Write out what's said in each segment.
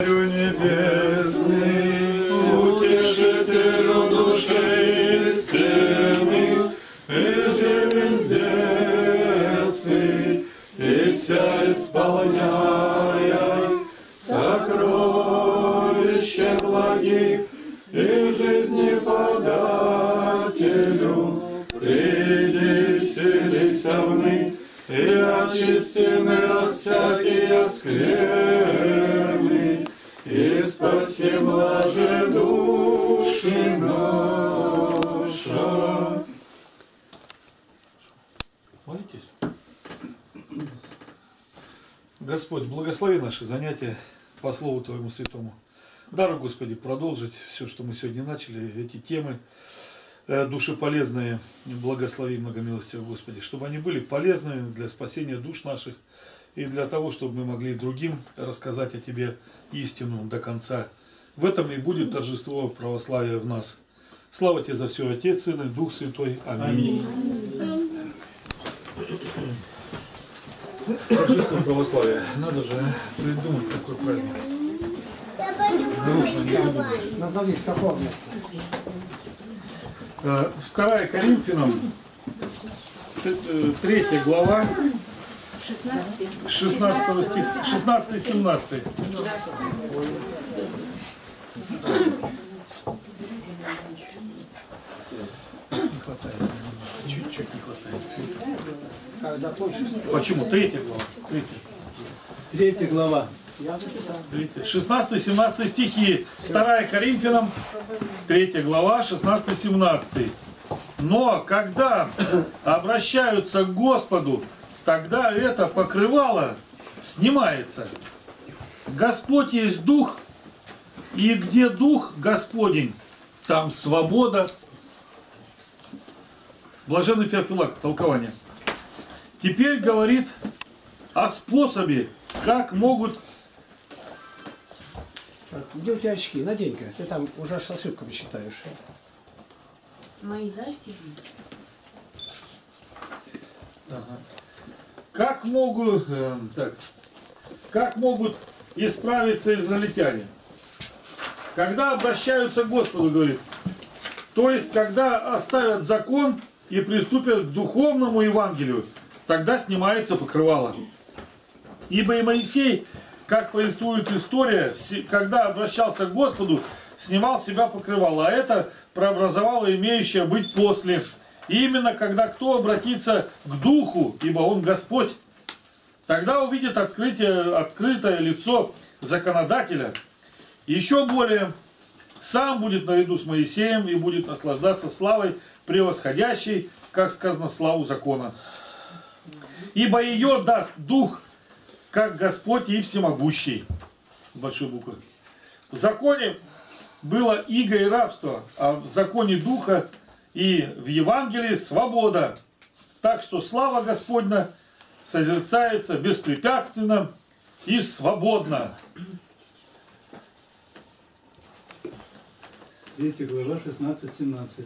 Небесный, утешителю души истины, и живен здесь, и вся исполняя сокровища благих, и жизни подателю, приди вселися вны, и очистены от всякие скверны, и спаси блаже души наша. Молитесь. Господь, благослови наши занятия по Слову Твоему Святому. Даруй, Господи, продолжить все, что мы сегодня начали, эти темы душеполезные, благослови многомилостивый Господи, чтобы они были полезны для спасения душ наших и для того, чтобы мы могли другим рассказать о Тебе истину до конца. В этом и будет торжество православия в нас. Слава Тебе за все, Отец, Сын и Дух Святой. Аминь. Торжество православия. Надо же придумать такой праздник. Нарочно не придумаешь. Назови, в каком месте? 2 Коринфянам, 3 глава, 16 стих, 16-17. Не хватает. Чуть-чуть не хватает. Почему? 3 глава. 3 глава. 16-17 стихи. 2 Коринфянам, 3 глава, 16-17. Но когда обращаются к Господу, тогда это покрывало снимается. Господь есть Дух, и где Дух Господень, там свобода. Блаженный Феофилак, толкование. Теперь говорит о способе, как могут... Так, где у тебя очки? Надень-ка. Ты там уже с ошибками считаешь. Мои дайте. Ага. Как могут исправиться израильтяне? Когда обращаются к Господу, говорит. То есть, когда оставят закон и приступят к духовному Евангелию, тогда снимается покрывало. Ибо и Моисей, как повествует история, когда обращался к Господу, снимал с себя покрывало, а это прообразовало имеющее быть после. И именно когда кто обратится к Духу, ибо Он Господь, тогда увидит открытое лицо законодателя. Еще более, сам будет наряду с Моисеем и будет наслаждаться славой превосходящей, как сказано, славу закона. Ибо ее даст Дух, как Господь и всемогущий. С большой буквы. В законе было иго и рабство, а в законе Духа и в Евангелии свобода. Так что слава Господня созерцается беспрепятственно и свободно. 3 глава 16-17.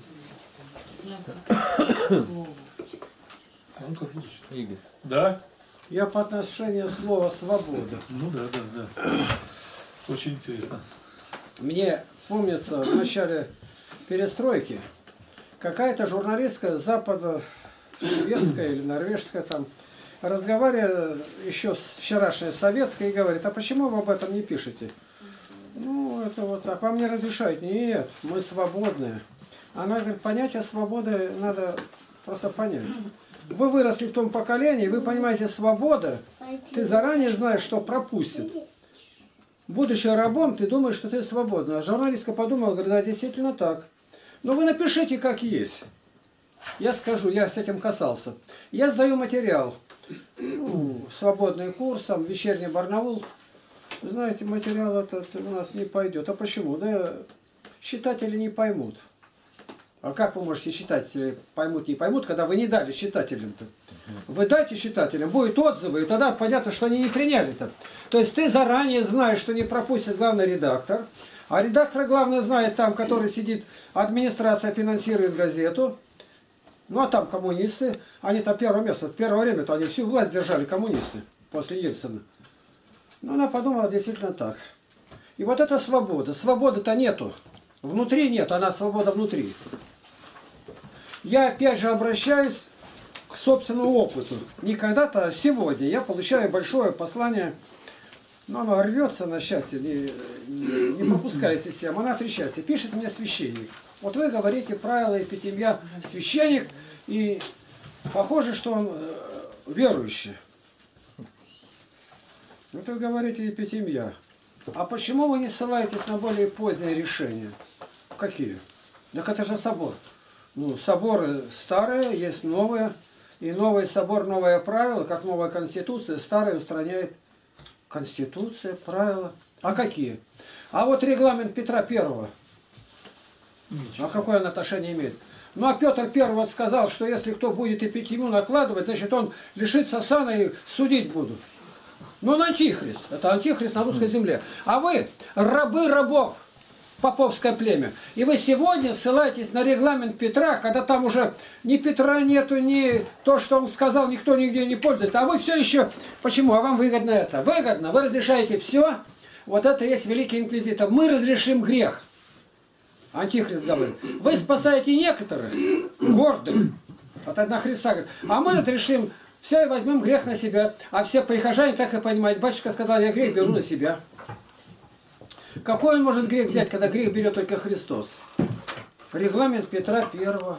Игорь. Да? Я по отношению слова «свобода». Ну да. Очень интересно. Мне помнится, в начале перестройки какая-то журналистка запада, шведская или норвежская, там, разговаривая еще с вчерашней советской, и говорит: а почему вы об этом не пишете? Ну, это вот так. Вам не разрешают? Нет, мы свободные. Она говорит: понятие свободы надо просто понять. Вы выросли в том поколении, вы понимаете, свобода, ты заранее знаешь, что пропустит. Будучи рабом, ты думаешь, что ты свободна. А журналистка подумала, говорит: да, действительно так. Но вы напишите, как есть. Я скажу, я с этим касался. Я сдаю материал. Свободный курс, там, вечерний Барнаул. Знаете, материал этот у нас не пойдет. А почему? Да читатели не поймут. А как вы можете читатели поймут, не поймут, когда вы не дали читателям-то? Вы дайте читателям, будут отзывы, и тогда понятно, что они не приняли-то. То есть ты заранее знаешь, что не пропустит главный редактор, а редактор, главное, знает там, который сидит, администрация финансирует газету. Ну а там коммунисты, они там первое место. В первое время-то они всю власть держали, коммунисты, после Ельцина. Но она подумала действительно так. И вот эта свобода. Свободы-то нету. Внутри нет, она свобода внутри. Я опять же обращаюсь к собственному опыту. Не когда-то, а сегодня я получаю большое послание, но оно рвется на счастье, не пропуская систему. Она 3 счастья. Пишет мне священник. Вот вы говорите правила епитемья священник, и похоже, что он верующий. Вот вы говорите епитемья. А почему вы не ссылаетесь на более поздние решения? Какие? Так это же собор. Ну, соборы старые, есть новые. И новый собор, новое правило, как новая конституция, старая устраняет конституция, правила. А какие? А вот регламент Петра Первого. А какое он отношение имеет? Ну, а Петр Первый вот сказал, что если кто будет эпитемию накладывать, значит, он лишится сана и судить будут. Ну, он антихрист. Это антихрист на русской земле. А вы рабы рабов, поповское племя. И вы сегодня ссылаетесь на регламент Петра, когда там уже ни Петра нету, ни то, что он сказал, никто нигде не пользуется. А вы все еще... Почему? А вам выгодно это? Выгодно. Вы разрешаете все. Вот это есть Великий Инквизитор. Мы разрешим грех. Антихрист говорит. Вы спасаете некоторых, гордых. Вот одна Христа говорит. А мы разрешим все и возьмем грех на себя. А все прихожане так и понимают. Батюшка сказал, я грех беру на себя. Какой он может грех взять, когда грех берет только Христос? Регламент Петра Первого.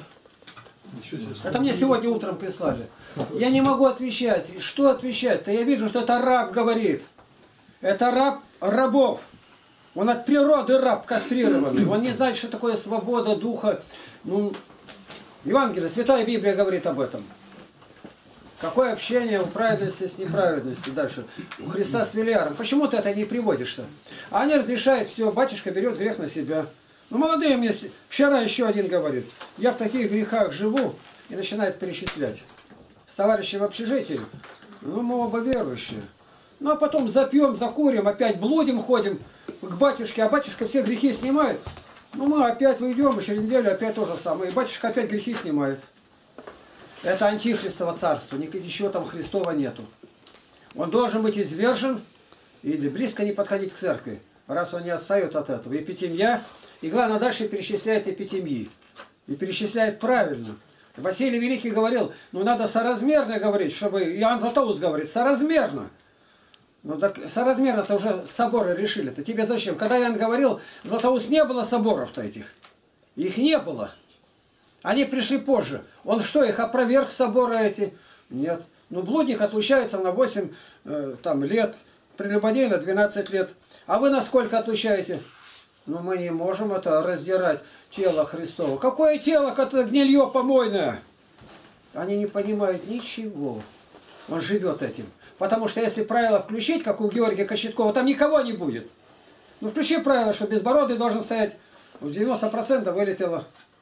Это мне сегодня утром прислали. Я не могу отвечать. Что отвечать-то? Я вижу, что это раб говорит. Это раб рабов. Он от природы раб кастрированный. Он не знает, что такое свобода духа. Ну, Евангелие, Святая Библия говорит об этом. Какое общение у праведности с неправедностью дальше? У Христа с Велиаром. Почему ты это не приводишь-то? Они разрешают все, батюшка берет грех на себя. Ну, молодые мне... Вчера еще один говорит, я в таких грехах живу, и начинает перечислять. С товарищем в общежитии, ну, мы оба верующие. Ну, а потом запьем, закурим, опять блудим, ходим к батюшке, а батюшка все грехи снимает. Ну, мы опять уйдем, и через неделю опять то же самое. И батюшка опять грехи снимает. Это антихристово царство, ничего там Христова нету. Он должен быть извержен или близко не подходить к церкви, раз он не отстает от этого. Епитемья, и главное, дальше перечисляет епитемьи. И перечисляет правильно. Василий Великий говорил, ну надо соразмерно говорить, чтобы Иоанн Златоуст говорит, соразмерно. Ну так соразмерно-то уже соборы решили-то. Тебе зачем? Когда Иоанн говорил, Златоуст не было соборов-то этих. Их не было. Они пришли позже. Он что, их опроверг соборы эти? Нет. Ну, блудник отлучается на 8 лет, прелюбодей на 12 лет. А вы на сколько отлучаете? Ну, мы не можем это раздирать, тело Христово. Какое тело, это гнилье помойное? Они не понимают ничего. Он живет этим. Потому что если правило включить, как у Георгия Кочеткова, там никого не будет. Ну, включи правило, что безбородый должен стоять. 90% вылетело.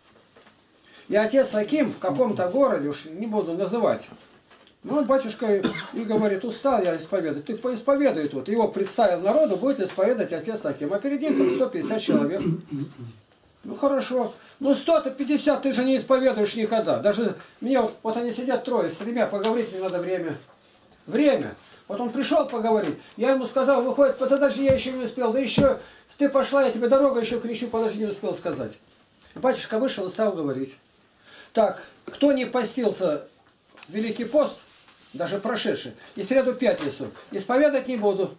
И отец Аким в каком-то городе, уж не буду называть, ну, вот батюшка и говорит, устал я исповедовать. Ты поисповедуй тут. Его представил народу, будет исповедовать отец Аким. А перед ним там 150 человек. Ну, хорошо. Ну, 150 ты же не исповедуешь никогда. Даже мне вот они сидят трое, с 3, поговорить мне надо время. Время. Вот он пришел поговорить. Я ему сказал, выходит, подожди, я еще не успел. Да еще ты пошла, я тебе дорога еще кричу, подожди, не успел сказать. Батюшка вышел и стал говорить. Так, кто не постился в Великий пост, даже прошедший, и среду пятницу, исповедать не буду.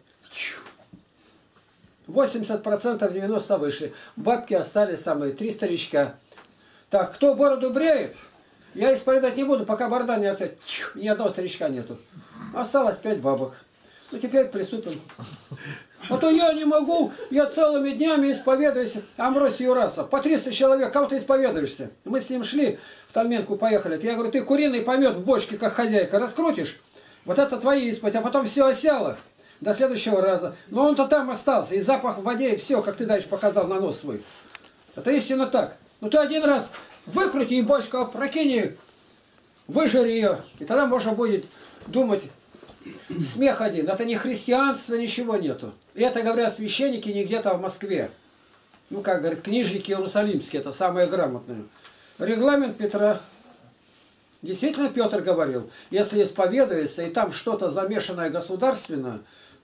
80%, 90% вышли. Бабки остались там и 3 старичка. Так, кто бороду бреет, я исповедать не буду, пока борода не оставит. Ни одного старичка нету. Осталось 5 бабок. Ну теперь приступим. А то я не могу, я целыми днями исповедуюсь, Амвросий Юрасов. По 300 человек, кого ты исповедуешься? Мы с ним шли, в Толменку поехали. Я говорю, ты куриный помет в бочке, как хозяйка, раскрутишь? Вот это твои исповеди, а потом все осяло. До следующего раза. Но он-то там остался, и запах в воде, и все, как ты дальше показал на нос свой. Это истинно так. Ну ты один раз выкрути и бочку опрокини, выжари ее, и тогда можно будет думать. Смех один. Это не христианство, ничего нету. И это говорят священники не где-то в Москве. Ну, как говорят, книжники иерусалимские, это самое грамотное. Регламент Петра. Действительно, Петр говорил, если исповедуется, и там что-то замешанное государственное,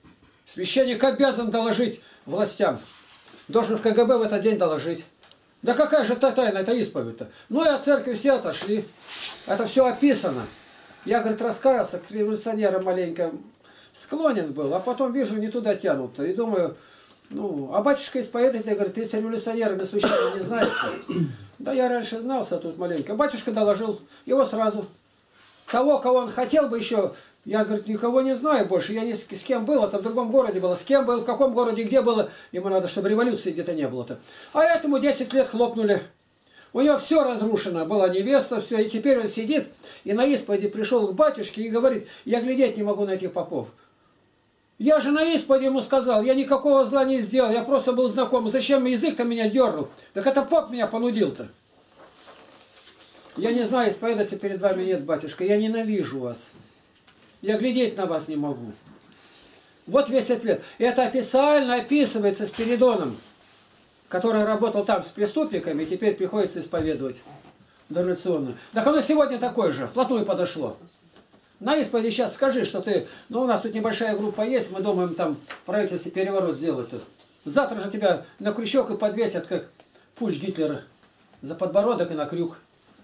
Священник обязан доложить властям. Должен в КГБ в этот день доложить. Да какая же это тайна, это исповедь-то? Ну и от церкви все отошли. Это все описано. Я, говорит, раскаялся, к революционерам маленько склонен был, а потом вижу, не туда тянут-то. И думаю, ну, а батюшка исповедует, и говорит, ты с революционерами случайно не знаешь? Да я раньше знался тут маленько. Батюшка доложил, его сразу. Того, кого он хотел бы еще, я, говорит, никого не знаю больше. Я ни с кем был, это в другом городе было. С кем был, в каком городе, где было. Ему надо, чтобы революции где-то не было-то. А этому 10 лет хлопнули. У него все разрушено, была невеста, все, и теперь он сидит, и на исповеди пришел к батюшке и говорит, я глядеть не могу на этих попов. Я же на исповеди ему сказал, я никакого зла не сделал, я просто был знаком. Зачем язык-то меня дергал? Так это поп меня понудил-то. Я не знаю, исповедаться перед вами нет, батюшка, я ненавижу вас. Я глядеть на вас не могу. Вот весь ответ. Это официально описывается Спиридоном, который работал там с преступниками, и теперь приходится исповедовать дореволюционно. Так оно сегодня такое же, вплотную подошло. На исповеди сейчас скажи, что ты... Ну, у нас тут небольшая группа есть, мы думаем там в правительстве переворот сделать. Завтра же тебя на крючок и подвесят, как путч Гитлера, за подбородок и на крюк.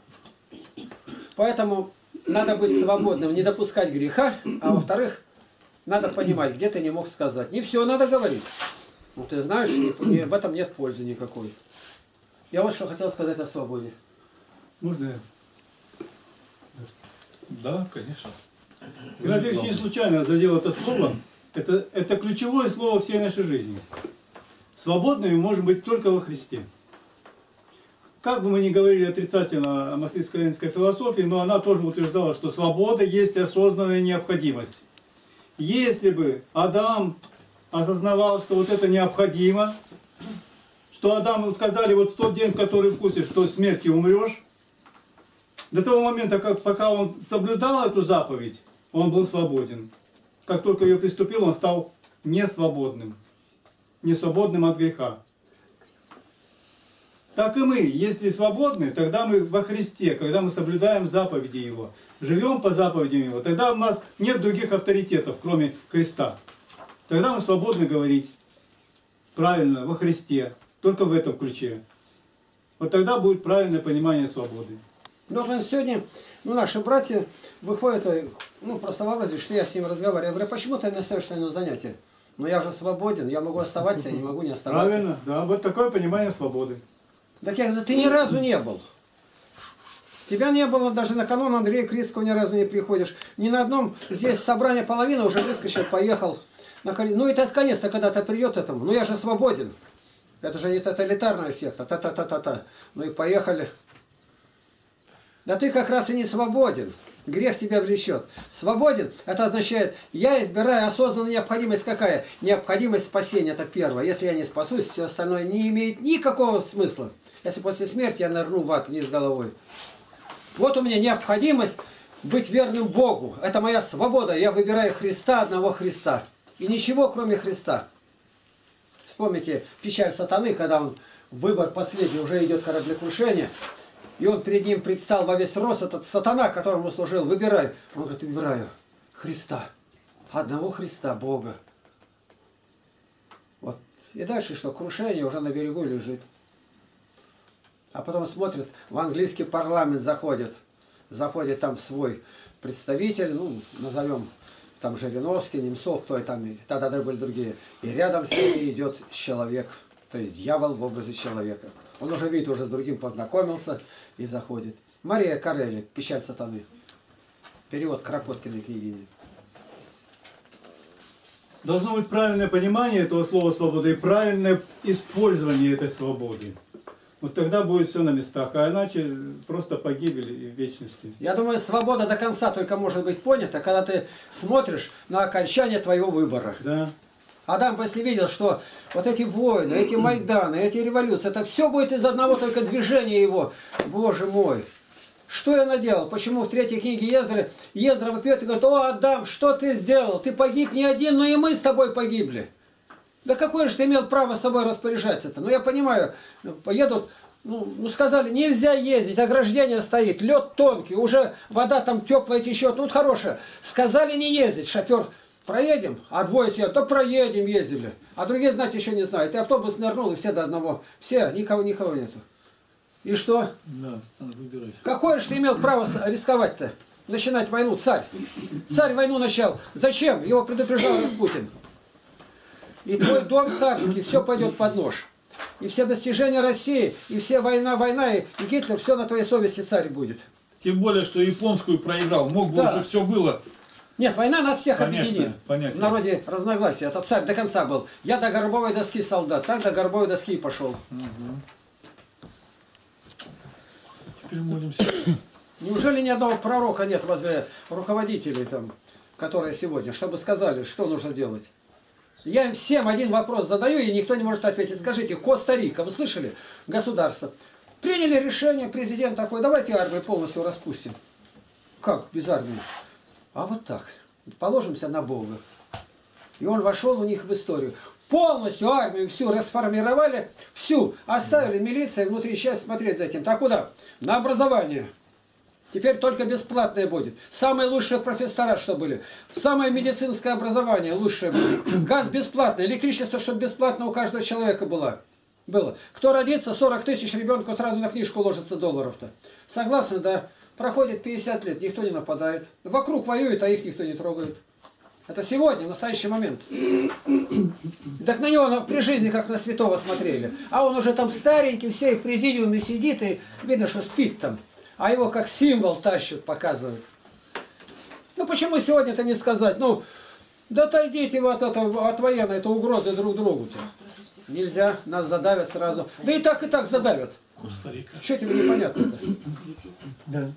Поэтому надо быть свободным, не допускать греха, а во-вторых, надо понимать, где ты не мог сказать. Не все надо говорить. Ну, ты знаешь, в этом нет пользы никакой. Я вот что хотел сказать о свободе. Можно я? Да, конечно. Геннадий не случайно задел это слово. Это ключевое слово всей нашей жизни. Свободными может быть только во Христе. Как бы мы ни говорили отрицательно о марксистско-ленинской философии, но она тоже утверждала, что свобода есть осознанная необходимость. Если бы Адам осознавал, что вот это необходимо, что Адаму сказали, вот в тот день, в который вкусишь, что смертью умрешь, до того момента, пока он соблюдал эту заповедь, он был свободен. Как только ее приступил, он стал несвободным. Несвободным от греха. Так и мы, если свободны, тогда мы во Христе, когда мы соблюдаем заповеди Его, живем по заповедям Его, тогда у нас нет других авторитетов, кроме Христа. Тогда мы свободны говорить правильно во Христе, только в этом ключе. Вот тогда будет правильное понимание свободы. Ну, вот сегодня, наши братья выходят, просто в образе, что я с ним разговариваю. Я говорю, почему ты не остаешься на занятии? Ну, я же свободен, я могу оставаться, я не могу не оставаться. Правильно, да, вот такое понимание свободы. Так я говорю, ты ни разу не был. Тебя не было даже на канун Андрея Критского, ни разу не приходишь. Ни на одном здесь собрание половина уже выскочил, поехал. Ну, это наконец-то когда-то придет этому. Ну, я же свободен. Это же не тоталитарная секта. Та-та-та-та-та. Ну и поехали. Да ты как раз и не свободен. Грех тебя влечет. Свободен, это означает, я избираю осознанную необходимость какая? Необходимость спасения, это первое. Если я не спасусь, все остальное не имеет никакого смысла. Если после смерти я нырну в ад вниз головой. Вот у меня необходимость быть верным Богу. Это моя свобода. Я выбираю Христа, одного Христа. И ничего, кроме Христа. Вспомните печаль сатаны, когда он выбор последний, уже идет кораблекрушение. И он перед ним предстал во весь рост, этот сатана, которому служил, выбирай. Он говорит, выбираю Христа. Одного Христа, Бога. Вот. И дальше что? Крушение уже на берегу лежит. А потом смотрит, в английский парламент заходит. Заходит там свой представитель, назовем там Жириновский, Немцов, кто там, тогда были другие. И рядом с ними идет человек, то есть дьявол в образе человека. Он уже видит, уже с другим познакомился и заходит. Мария Карелли, «Печаль сатаны». Перевод Кропоткиной княгини. Должно быть правильное понимание этого слова «свобода» и правильное использование этой свободы. Вот тогда будет все на местах, а иначе просто погибель и в вечности. Я думаю, свобода до конца только может быть понята, когда ты смотришь на окончание твоего выбора. Да. Адам, если видел, что вот эти войны, эти Майданы, эти революции, это все будет из одного только движения его. Боже мой! Что я наделал? Почему в третьей книге Ездра вопиет и говорит, о, Адам, что ты сделал? Ты погиб не один, но и мы с тобой погибли. Да какое же ты имел право с собой распоряжаться-то? Ну я понимаю, поедут, сказали, нельзя ездить, ограждение стоит, лед тонкий, уже вода там теплая течет, хорошая. Сказали не ездить, шофер проедем, а двое сидят, да проедем, ездили. А другие, знаете, еще не знают. И автобус нырнул, и все до одного. Все, никого нету. И что? Да, надо выбирать. Какое же ты имел право рисковать-то? Начинать войну, царь. Царь войну начал. Зачем? Его предупреждал Распутин. И твой дом царский, все пойдет под нож. И все достижения России, и все война, и Гитлер, все на твоей совести, царь будет. Тем более, что японскую проиграл. Мог бы Да. уже все было. Нет, война нас всех Понятно, объединит. понятно. В народе разногласия. Это царь до конца был. Я до горбовой доски солдат, так до горбовой доски и пошел. Теперь молимся. Неужели ни одного пророка нет возле руководителей там, которые сегодня, чтобы сказали, что нужно делать? Я им всем один вопрос задаю, и никто не может ответить. Скажите, Коста-Рика, вы слышали? Государство. Приняли решение, президент такой, давайте армию полностью распустим. Как без армии? А вот так. Положимся на Бога. И он вошел у них в историю. Полностью армию всю расформировали, всю. Оставили милиция внутри, сейчас смотреть за этим. Так куда? На образование. Теперь только бесплатное будет. Самые лучшие профессора, что были. Самое медицинское образование лучшее было. Газ бесплатный, электричество, чтобы бесплатно у каждого человека было. Кто родится, 40 тысяч ребенку сразу на книжку ложится долларов-то. Согласны, да? Проходит 50 лет, никто не нападает. Вокруг воюют, а их никто не трогает. Это сегодня, в настоящий момент. Так на него при жизни как на святого смотрели. А он уже там старенький, все в президиуме сидит, и видно, что спит там. А его как символ тащат, показывают. Ну почему сегодня-то не сказать? Ну, да отойдите вы от военной, это угрозы друг другу-то. Нельзя, нас задавят сразу. Да и так задавят. Коста-Рика. Что тебе непонятно-то? Да.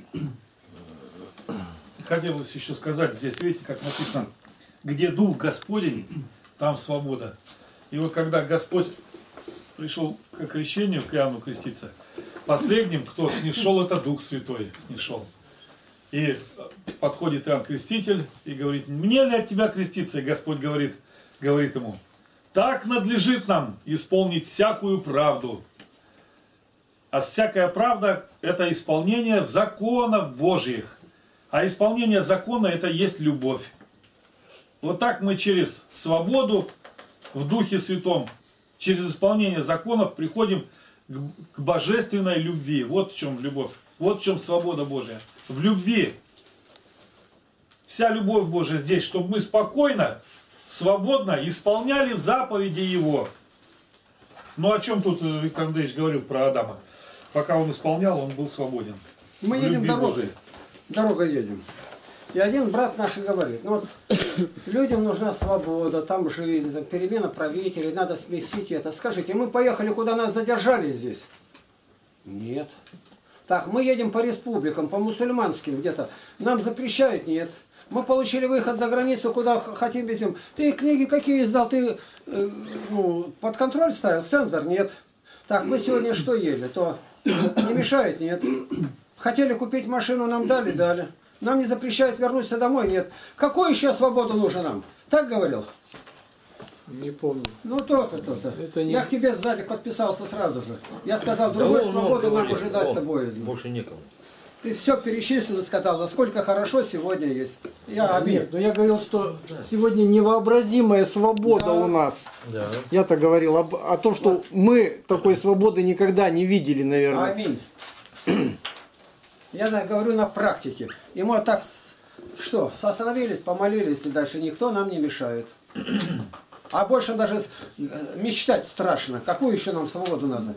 Хотелось еще сказать, здесь видите, как написано, где Дух Господень, там свобода. И вот когда Господь пришел к крещению, к Иоанну креститься, последним, кто снишел, это Дух Святой снишел. И подходит Иоанн Креститель и говорит, мне ли от тебя креститься? И Господь говорит ему, так надлежит нам исполнить всякую правду. А всякая правда – это исполнение законов Божьих. А исполнение закона – это есть любовь. Вот так мы через свободу в Духе Святом, через исполнение законов приходим к божественной любви. Вот в чем любовь. Вот в чем свобода Божья. В любви. Вся любовь Божья здесь, чтобы мы спокойно, свободно исполняли заповеди Его. Ну о чем тут Виктор Андреевич говорил про Адама? Пока он исполнял, он был свободен. Мы едем дорогой. Дорогой едем. И один брат наш говорит, ну вот людям нужна свобода, там жизнь, там перемена правителей, надо сместить это. Скажите, мы поехали, куда нас задержали здесь? Нет. Так, мы едем по республикам, по мусульманским где-то. Нам запрещают? Нет. Мы получили выход за границу, куда хотим везем. Ты книги какие издал? Ты под контроль ставил? Цензор? Нет. Так, мы сегодня что ели? То не мешает? Нет. Хотели купить машину, нам дали. Нам не запрещают вернуться домой? Нет. Какую еще свободу нужно нам? Так говорил? Не помню. Ну то-то. Не... Я к тебе сзади подписался сразу же. Я сказал, другой свободы нам уже дать-то боязно. Больше некому. Ты все перечислил и сказал, насколько хорошо сегодня есть. Я Нет, но я говорил, что сегодня невообразимая свобода у нас. Да. Я-то говорил о том, что мы такой свободы никогда не видели, наверное. Аминь. Я говорю на практике. И мы так, что, остановились, помолились, и дальше никто нам не мешает. А больше даже мечтать страшно. Какую еще нам свободу надо?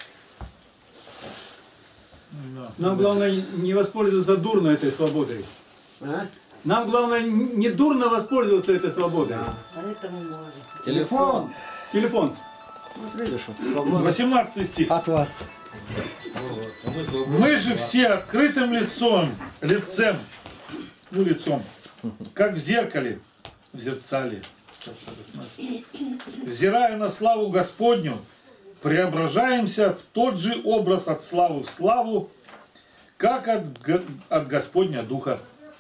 Нам главное не воспользоваться дурно этой свободой. А? Нам главное не дурно воспользоваться этой свободой. Телефон. Телефон. Вот видишь, вот, свобода. 18 стих. От вас. Мы же все открытым лицом, как в зеркале, в зерцале, взирая на славу Господню, преображаемся в тот же образ от славы в славу, как от Господня Духа.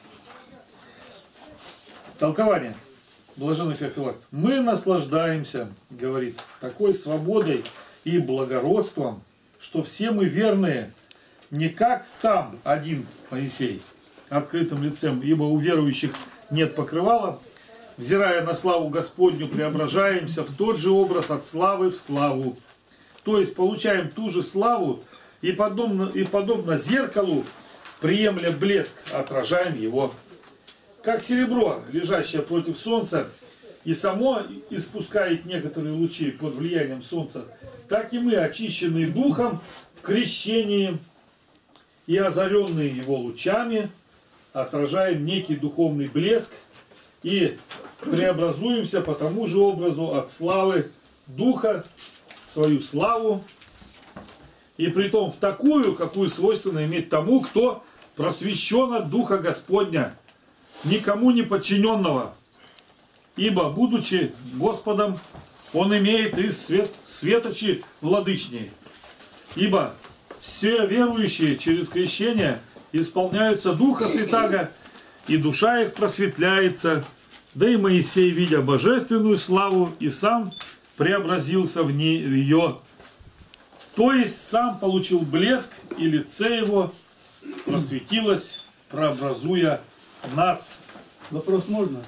Толкование. Блаженный Феофилакт. Мы наслаждаемся, говорит, такой свободой и благородством, что все мы верные, не как там один Моисей, открытым лицем, ибо у верующих нет покрывала, взирая на славу Господню, преображаемся в тот же образ от славы в славу. То есть получаем ту же славу и подобно зеркалу, приемля блеск, отражаем его. Как серебро, лежащее против солнца, и само испускает некоторые лучи под влиянием солнца, так и мы, очищенные духом в крещении и озаренные его лучами, отражаем некий духовный блеск и преобразуемся по тому же образу от славы Духа в свою славу, и притом в такую, какую свойственно иметь тому, кто просвещен от Духа Господня, никому не подчиненного. Ибо, будучи Господом, Он имеет и светочи владычнее. Ибо все верующие через крещение исполняются Духа Святаго, и душа их просветляется. Да и Моисей, видя божественную славу, и сам преобразился в ее. То есть сам получил блеск, и лице его просветилось, преобразуя нас. Вопрос можно?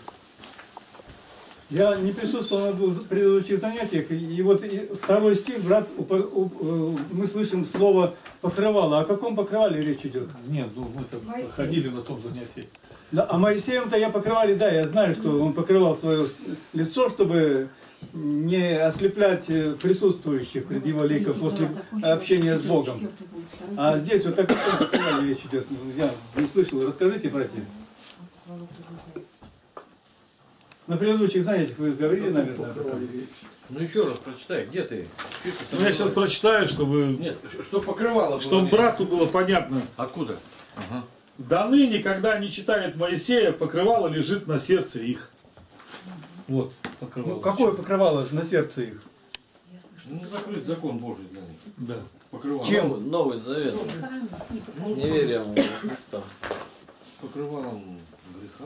Я не присутствовал на предыдущих занятиях, и вот второй стих, брат, мы слышим слово покрывало. О каком покрывале речь идет? Нет, ну мы-то ходили на том занятии. Да, а Моисеем-то я покрывали, да, я знаю, что он покрывал свое лицо, чтобы не ослеплять присутствующих пред его ликом после общения с Богом. А здесь вот о каком покрывале речь идет? Я не слышал, расскажите, братья. На предыдущих занятиях вы говорили, наверное, об этом. Ну еще раз прочитай, где ты? Ну, я сейчас прочитаю, чтобы, Нет, что покрывало. чтобы брату было понятно. Откуда? Ага. До ныне, когда они читают Моисея, покрывало лежит на сердце их. Вот, покрывало. Ну, какое покрывало на сердце их? Ну, закрыт закон Божий для них. Да. Покрывало. Чем? Новый Завет. Неверием в Христа. Покрывалом греха.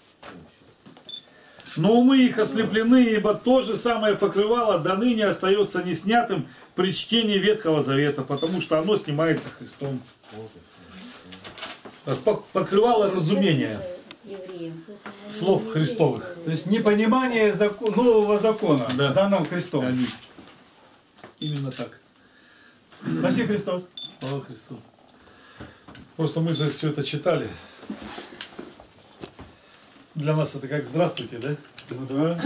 Но умы их ослеплены, ибо то же самое покрывало до ныне остается неснятым при чтении Ветхого Завета, потому что оно снимается Христом. Покрывало разумения слов Христовых. То есть непонимание нового закона, Да. данного Христом. Аминь. Именно так. Спаси Христос. Слава Христу. Просто мы же все это читали. Для нас это как здравствуйте, да? Ну да.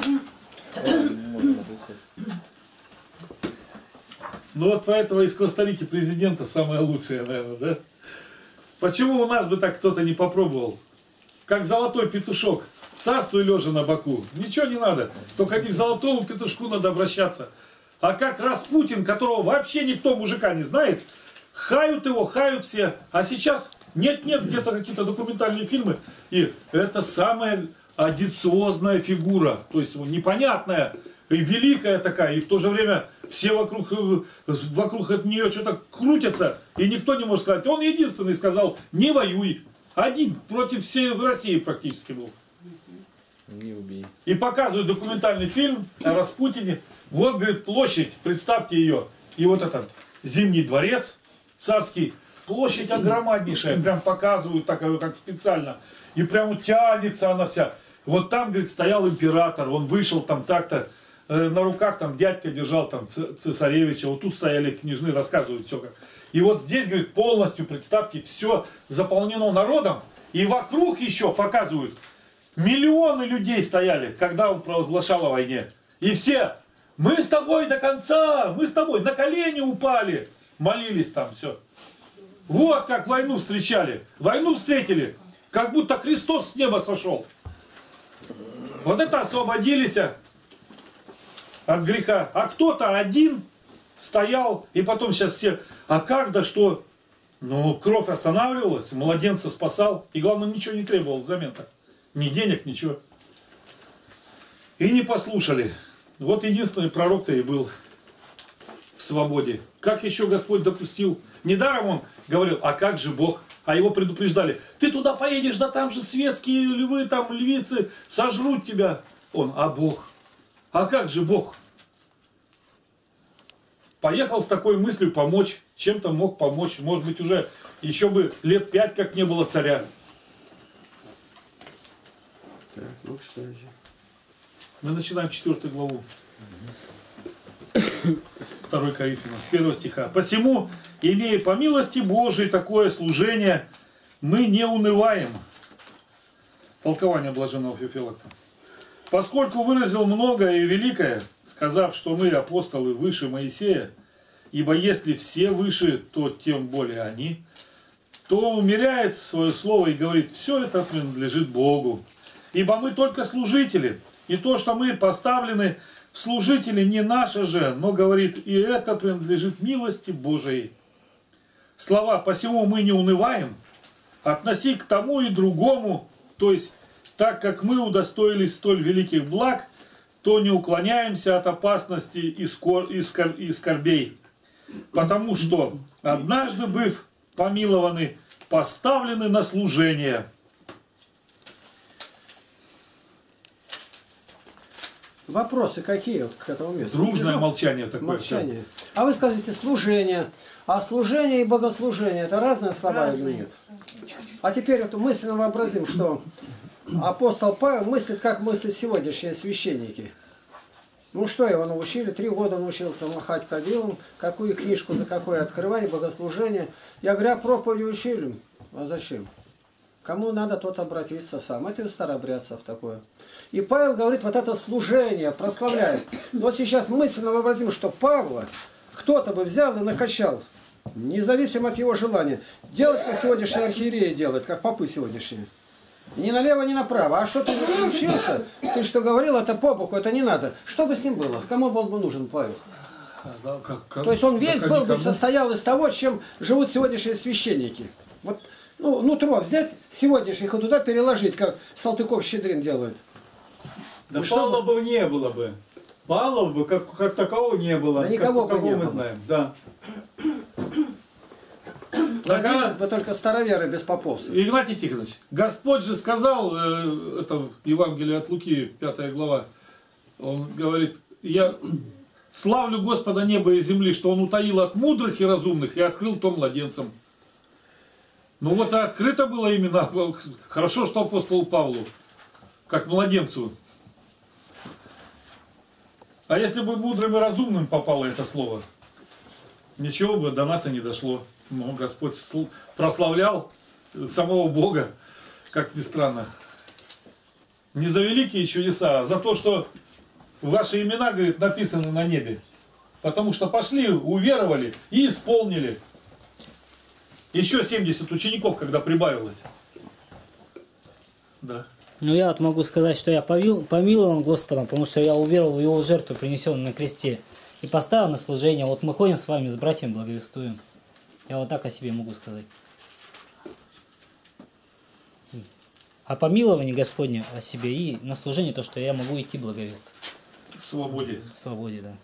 Ну вот про этого из Коста-Рики президента самое лучшее, наверное, да? Почему у нас бы так кто-то не попробовал? Как золотой петушок. Царствуй лежа на боку. Ничего не надо. Только не к золотому петушку надо обращаться. А как Распутин, которого вообще никто мужика не знает, хают его, хают все. А сейчас нет-нет, где-то какие-то документальные фильмы. И это самая адициозная фигура. То есть непонятная и великая такая. И в то же время все вокруг от нее что-то крутятся. И никто не может сказать. Он единственный сказал, не воюй. Один против всей России практически был. Не убей. И показывают документальный фильм о Распутине. Вот, говорит, площадь, представьте ее. И вот этот Зимний дворец царский. Площадь огромнейшая. Прям показывают так, как специально. И прям тянется она вся. Вот там, говорит, стоял император. Он вышел там так-то. На руках там дядька держал там цесаревича. Вот тут стояли княжны, рассказывают все как. И вот здесь, говорит, полностью, представьте, все заполнено народом. И вокруг еще показывают. Миллионы людей стояли, когда он провозглашал о войне. И все, мы с тобой до конца, мы с тобой на колени упали. Молились там, все. Вот как войну встречали. Войну встретили, как будто Христос с неба сошел. Вот это освободились от греха. А кто-то один стоял, и потом сейчас все, а как, да что? Ну, кровь останавливалась, младенца спасал, и главное, ничего не требовал взамен-то. Ни денег, ничего. И не послушали. Вот единственный пророк-то и был в свободе. Как еще Господь допустил? Недаром он говорил, а как же Бог? А его предупреждали. Ты туда поедешь, да там же светские львы, там львицы сожрут тебя. Он, а Бог? А как же Бог? Поехал с такой мыслью помочь. Чем-то мог помочь. Может быть, уже еще бы лет 5, как не было царя. Так, ну, кстати. Мы начинаем 4 главу. 2 Коринфянам, с 1 стиха. «Посему, имея по милости Божией такое служение, мы не унываем». Толкование блаженного Феофилакта. «Поскольку выразил многое и великое, сказав, что мы, апостолы, выше Моисея, ибо если все выше, то тем более они, то умеряет свое слово и говорит, все это принадлежит Богу. Ибо мы только служители, и то, что мы поставлены в служители, не наше же, но, говорит, и это принадлежит милости Божией. Слова «посему мы не унываем» относи к тому и другому, то есть, так как мы удостоились столь великих благ, то не уклоняемся от опасности и скорбей. Потому что, однажды быв помилованы, поставлены на служение». Вопросы какие вот к этому месту? Дружное молчание такое. Молчание. А вы скажете служение. А служение и богослужение это разные слова или нет? А теперь вот мысленно вообразим, что апостол Павел мыслит, как мыслят сегодняшние священники. Ну что его научили? 3 года научился махать кадилом, какую книжку за какое открывание, богослужение. Я говорю, а проповеди учили? А зачем? Кому надо, тот обратиться сам. Это и у старообрядцев такое. И Павел говорит, вот это служение прославляет. Вот сейчас мысленно вообразим, что Павла кто-то бы взял и накачал, независимо от его желания. Делать, как сегодняшние архиереи делают, как попы сегодняшние. Ни налево, ни направо. А что ты не учился? Ты что говорил, это по боку, это не надо. Что бы с ним было? Кому был бы нужен Павел? То есть он весь был бы состоял из того, чем живут сегодняшние священники. Вот, ну, нутро взять сегодняшних и туда переложить, как Салтыков-Щедрин делает. Да Павла бы не было бы. Павла бы как такового не было. Да никого бы не мы было. знаем. Да. Бы только староверы без поповцев. Игнатий Тихонович, Господь же сказал, это Евангелие от Луки, 5 глава, Он говорит, я славлю Господа неба и земли, что Он утаил от мудрых и разумных и открыл то младенцам. Ну вот открыто было именно, хорошо, что апостолу Павлу, как младенцу. А если бы мудрым и разумным попало это слово, ничего бы до нас и не дошло. Но Господь прославлял самого Бога, как ни странно. Не за великие чудеса, а за то, что ваши имена, говорит, написаны на небе. Потому что пошли, уверовали и исполнили. Еще 70 учеников, когда прибавилось. Да. Ну я вот могу сказать, что я помилован Господом, потому что я уверовал в Его жертву, принесенную на кресте, и поставил на служение. Вот мы ходим с вами, с братьями, благовествуем. Я вот так о себе могу сказать. О помиловании Господне о себе и на служение то, что я могу идти благовествовать. В свободе. В свободе, да.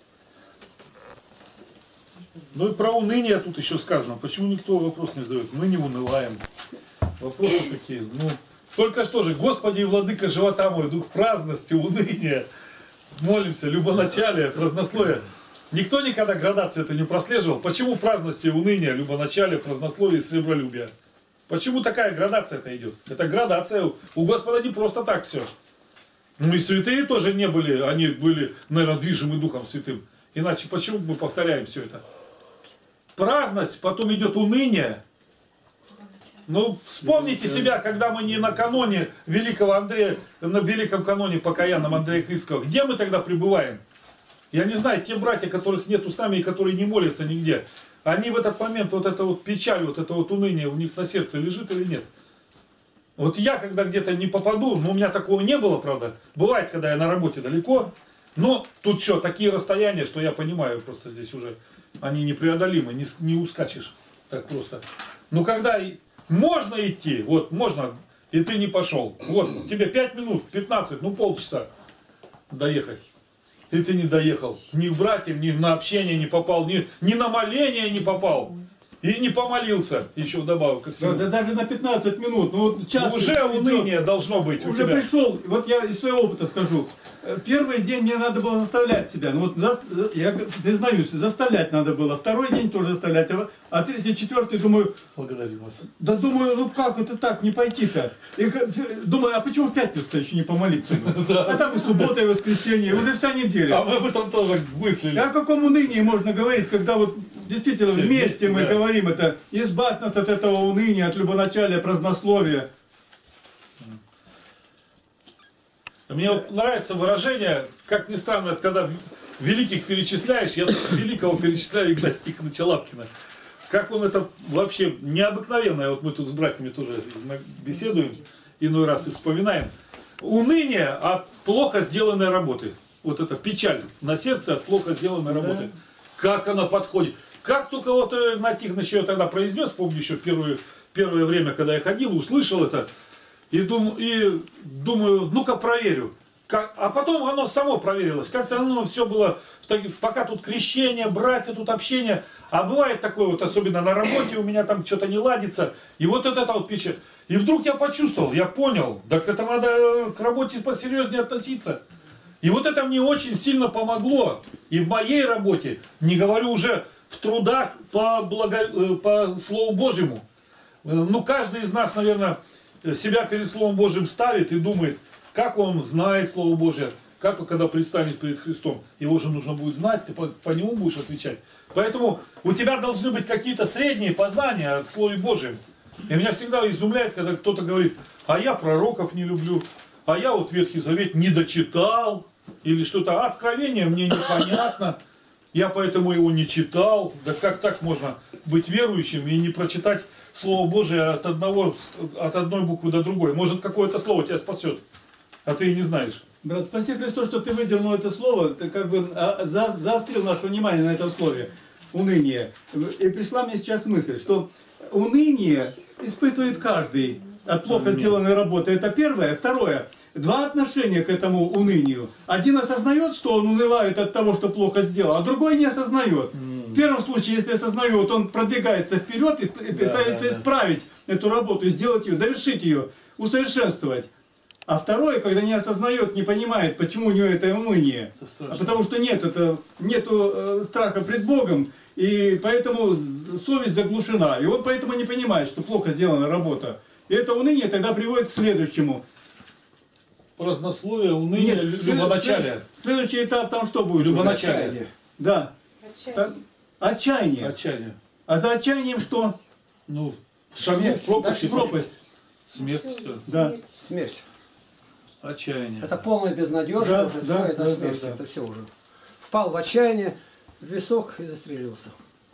Ну и про уныние тут еще сказано. Почему никто вопрос не задает? Мы не унываем. Вопросы какие? Ну, только что же, Господи и Владыка живота мой, дух праздности, уныния. Молимся, любоначалие, празднословие. Никто никогда градацию это не прослеживал. Почему праздности, уныния, любоначалие, празднословие и сребролюбие? Почему такая градация это идет? Это градация. У Господа не просто так все. Ну и святые тоже не были, они были, наверное, движимы Духом Святым. Иначе почему мы повторяем все это? Праздность, потом идет уныние. Ну, вспомните себя, когда мы не накануне великого Андрея, на великом каноне покаянном Андрея Критского. Где мы тогда пребываем? Я не знаю, те братья, которых нету с нами и которые не молятся нигде, они в этот момент, вот эта вот печаль, вот это вот уныние у них на сердце лежит или нет? Вот я, когда где-то не попаду, но у меня такого не было, правда. Бывает, когда я на работе далеко, но тут что, такие расстояния, что я понимаю, просто здесь уже они непреодолимы, не ускачешь так просто. Но когда можно идти, вот можно, и ты не пошел, вот тебе 5 минут, 15, ну полчаса доехать. И ты не доехал. Ни к братьям, ни на общение не попал, ни на моление не попал. И не помолился, еще вдобавок ко всему. Да, даже на 15 минут. Ну, вот час уже уныние должно быть уже у тебя. пришел, вот я из своего опыта скажу. первый день мне надо было заставлять себя. Ну, вот, я признаюсь, заставлять надо было. Второй день тоже заставлять. А третий, четвертый, думаю, Благодарю вас. да думаю, ну как это так, не пойти-то? И думаю, а почему в пятницу-то еще не помолиться? А там и суббота, и воскресенье, и уже вся неделя. А мы об этом тоже мыслили. О каком унынии можно говорить, когда вот действительно Все вместе мы да. говорим это, избавь нас от этого уныния, от любоначалия, празднословия. Мне вот нравится выражение, как ни странно, когда великих перечисляешь, я тут великого перечисляю Игнатия Тихоновича Лапкина. Как он это вообще необыкновенное, вот мы тут с братьями тоже беседуем, иной раз и вспоминаем. Уныние от плохо сделанной работы. Вот это печаль на сердце от плохо сделанной работы. Как она подходит. Как только вот Игнат Тихонович ее тогда произнес, помню еще первое время, когда я ходил, услышал это, и думаю, ну-ка проверю. А потом оно само проверилось. Как-то оно все было, пока тут крещение, братья, тут общение. А бывает такое вот, особенно на работе, у меня там что-то не ладится. И вот это вот печаль. И вдруг я почувствовал, я понял, так это надо к работе посерьезнее относиться. И вот это мне очень сильно помогло. И в моей работе, не говорю уже в трудах по Слову Божьему. Ну, каждый из нас, наверное, себя перед Словом Божьим ставит и думает, как он знает Слово Божье, как он, когда предстанет перед Христом, его же нужно будет знать, ты по нему будешь отвечать. Поэтому у тебя должны быть какие-то средние познания от Слова Божьем. И меня всегда изумляет, когда кто-то говорит, а я пророков не люблю, а я вот Ветхий Завет не дочитал, или что-то, откровение мне непонятно, я поэтому его не читал. Да как так можно быть верующим и не прочитать Слово Божие от одной буквы до другой? Может, какое-то слово тебя спасет, а ты и не знаешь. Брат, спаси Христос, что ты выдернул это слово, ты как бы заострил наше внимание на этом слове. Уныние. И пришла мне сейчас мысль, что уныние испытывает каждый от плохо сделанной работы. Это первое. Второе. Два отношения к этому унынию. Один осознает, что он унывает от того, что плохо сделал, а другой не осознает. В первом случае, если осознает, он продвигается вперед и пытается исправить эту работу, сделать ее, довершить ее, усовершенствовать. А второе, когда не осознает, не понимает, почему у него это уныние. А потому что нету страха пред Богом, и поэтому совесть заглушена. И он поэтому не понимает, что плохо сделана работа. И это уныние тогда приводит к следующему. Празднословие, уныние, любоначалие. Следующий этап там что будет? Любоначалие. Да. Отчаяние. Отчаяние. А за отчаянием что? Ну, шагнув в пропасть. Пропасть. Смерть. Все. Да. Смерть. Отчаяние. Это полная безнадежность, Да, уже да, все, это да, смерть, да, да. это все уже. Впал в отчаяние, в висок и застрелился.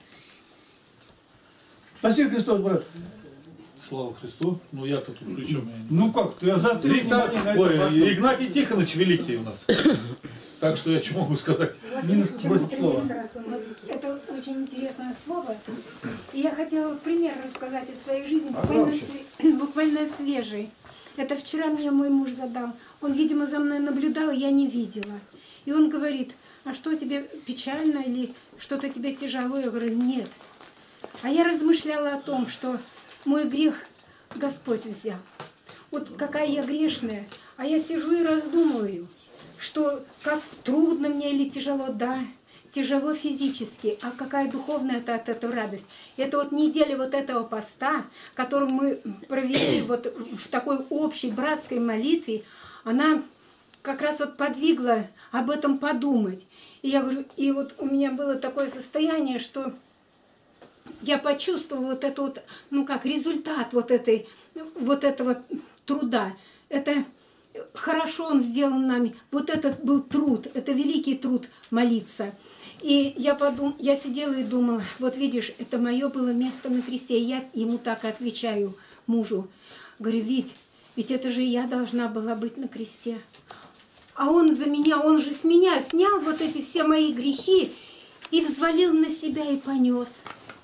Спасибо, Христос, брат. Слава Христу. Ну я-то тут при чем? Ну как, я заострил внимание на это. Игнатий Тихонович великий у нас. Так что я что могу сказать? У вас Минус есть к чему 8 слова. стремиться. Это очень интересное слово. И я хотела пример рассказать из своей жизни, буквально свежий. Это вчера мне мой муж задал. Он, видимо, за мной наблюдал, я не видела. И он говорит, а что тебе печально или что-то тебе тяжело? Я говорю, нет. А я размышляла о том, что мой грех Господь взял. Вот какая я грешная. А я сижу и раздумываю, что как трудно мне или тяжело, да, тяжело физически, а какая духовная от этого радость. Это вот неделя вот этого поста, которую мы провели вот в такой общей братской молитве, она как раз вот подвигла об этом подумать. И я говорю, и вот у меня было такое состояние, что я почувствовала вот это вот, ну как, результат вот этого труда. Это хорошо он сделан нами. Вот этот был труд, это великий труд молиться. И я сидела и думала, вот видишь, это мое было место на кресте. И я ему так отвечаю, мужу. Говорю, ведь это же я должна была быть на кресте. А он за меня, он же с меня снял вот эти все мои грехи и взвалил на себя и понес.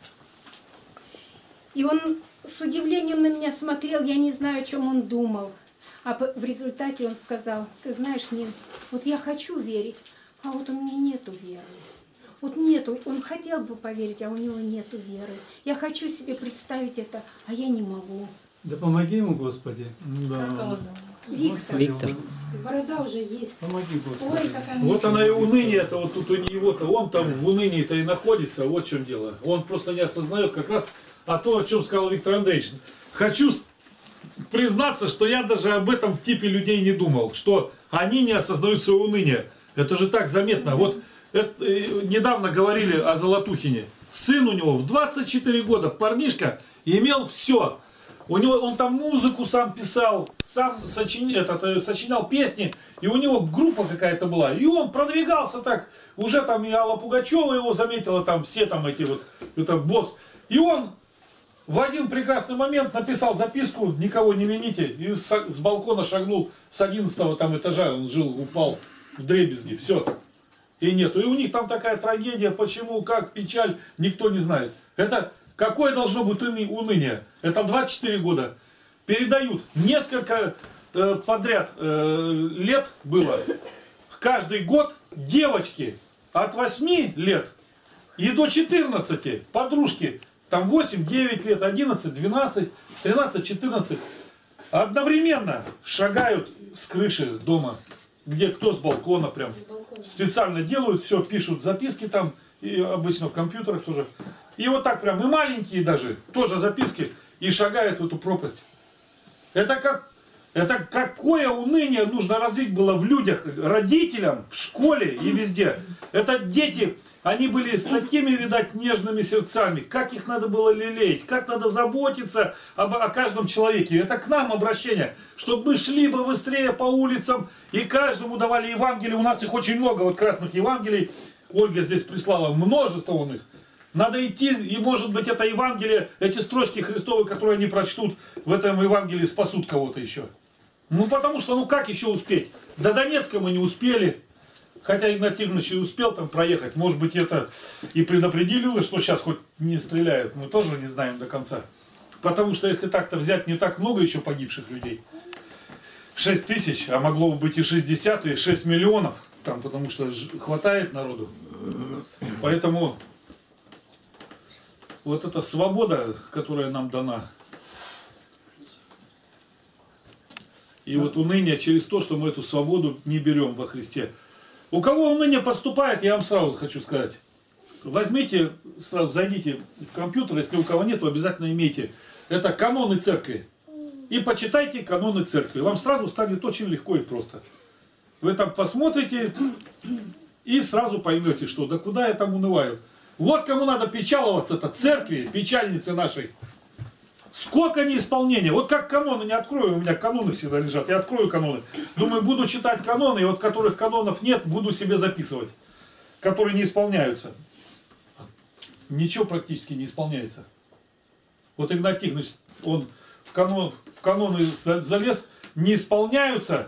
И он с удивлением на меня смотрел, я не знаю, о чем он думал. А в результате он сказал, ты знаешь, Нин, вот я хочу верить, а вот у меня нету веры. Вот нету, он хотел бы поверить, а у него нету веры. Я хочу себе представить это, а я не могу. Да помоги ему, Господи. Как его зовут? Виктор. Виктор. Борода уже есть. Помоги, Господи. Ой, как она Вот она и уныние, это вот тут у него-то, он там в унынии-то и находится, вот в чем дело. Он просто не осознает как раз о том, о чем сказал Виктор Андреевич. Хочу признаться, что я даже об этом типе людей не думал, что они не осознают своего уныния. Это же так заметно. Вот недавно говорили о Золотухине. Сын у него в 24 года, парнишка, имел все. Он там музыку сам писал, сам сочинял песни, и у него группа какая-то была. И он продвигался так, уже там и Алла Пугачева его заметила, там все там эти вот, это босс. И он в один прекрасный момент написал записку, никого не вините, и с балкона шагнул с 11-го там этажа, он жил, упал в дребезги, все. И нету. И у них там такая трагедия, почему, как, печаль, никто не знает. Это какое должно быть уныние? Это 24 года. Передают несколько подряд лет было. Каждый год девочки от 8 лет и до 14, подружки, там 8, 9 лет, 11, 12, 13, 14, одновременно шагают с крыши дома, где кто с балкона прям. Специально делают, все, пишут записки там, и обычно в компьютерах тоже. И вот так прям, и маленькие даже, тоже записки, и шагают в эту пропасть. Это какое уныние нужно развить было в людях, родителям, в школе и везде. Это дети, они были с такими, видать, нежными сердцами, как их надо было лелеять, как надо заботиться о каждом человеке. Это к нам обращение, чтобы мы шли бы быстрее по улицам и каждому давали Евангелие. У нас их очень много, вот красных Евангелий. Ольга здесь прислала множество у них. Надо идти, и может быть это Евангелие, эти строчки Христовы, которые они прочтут в этом Евангелии, спасут кого-то еще. Ну потому что, ну как еще успеть? До Донецка мы не успели. Хотя Игнат Тихонович и успел там проехать. Может быть это и предопределило, что сейчас хоть не стреляют. Мы тоже не знаем до конца. Потому что если так-то взять, не так много еще погибших людей. 6 тысяч, а могло бы быть и 60, и 6 миллионов. Там, потому что хватает народу. Поэтому вот эта свобода, которая нам дана, и вот уныние через то, что мы эту свободу не берем во Христе. У кого уныние подступает, я вам сразу хочу сказать. Возьмите, сразу зайдите в компьютер, если у кого нет, то обязательно имейте. Это каноны церкви. И почитайте каноны церкви. Вам сразу станет очень легко и просто. Вы там посмотрите и сразу поймете, что да куда я там унываю. Вот кому надо печаловаться-то, церкви, печальницы нашей. Сколько неисполнения. Вот как каноны не открою, у меня каноны всегда лежат. Я открою каноны. Думаю, буду читать каноны, и вот которых канонов нет, буду себе записывать. Которые не исполняются. Ничего практически не исполняется. Вот Игнат Тихонович, он в каноны залез, не исполняются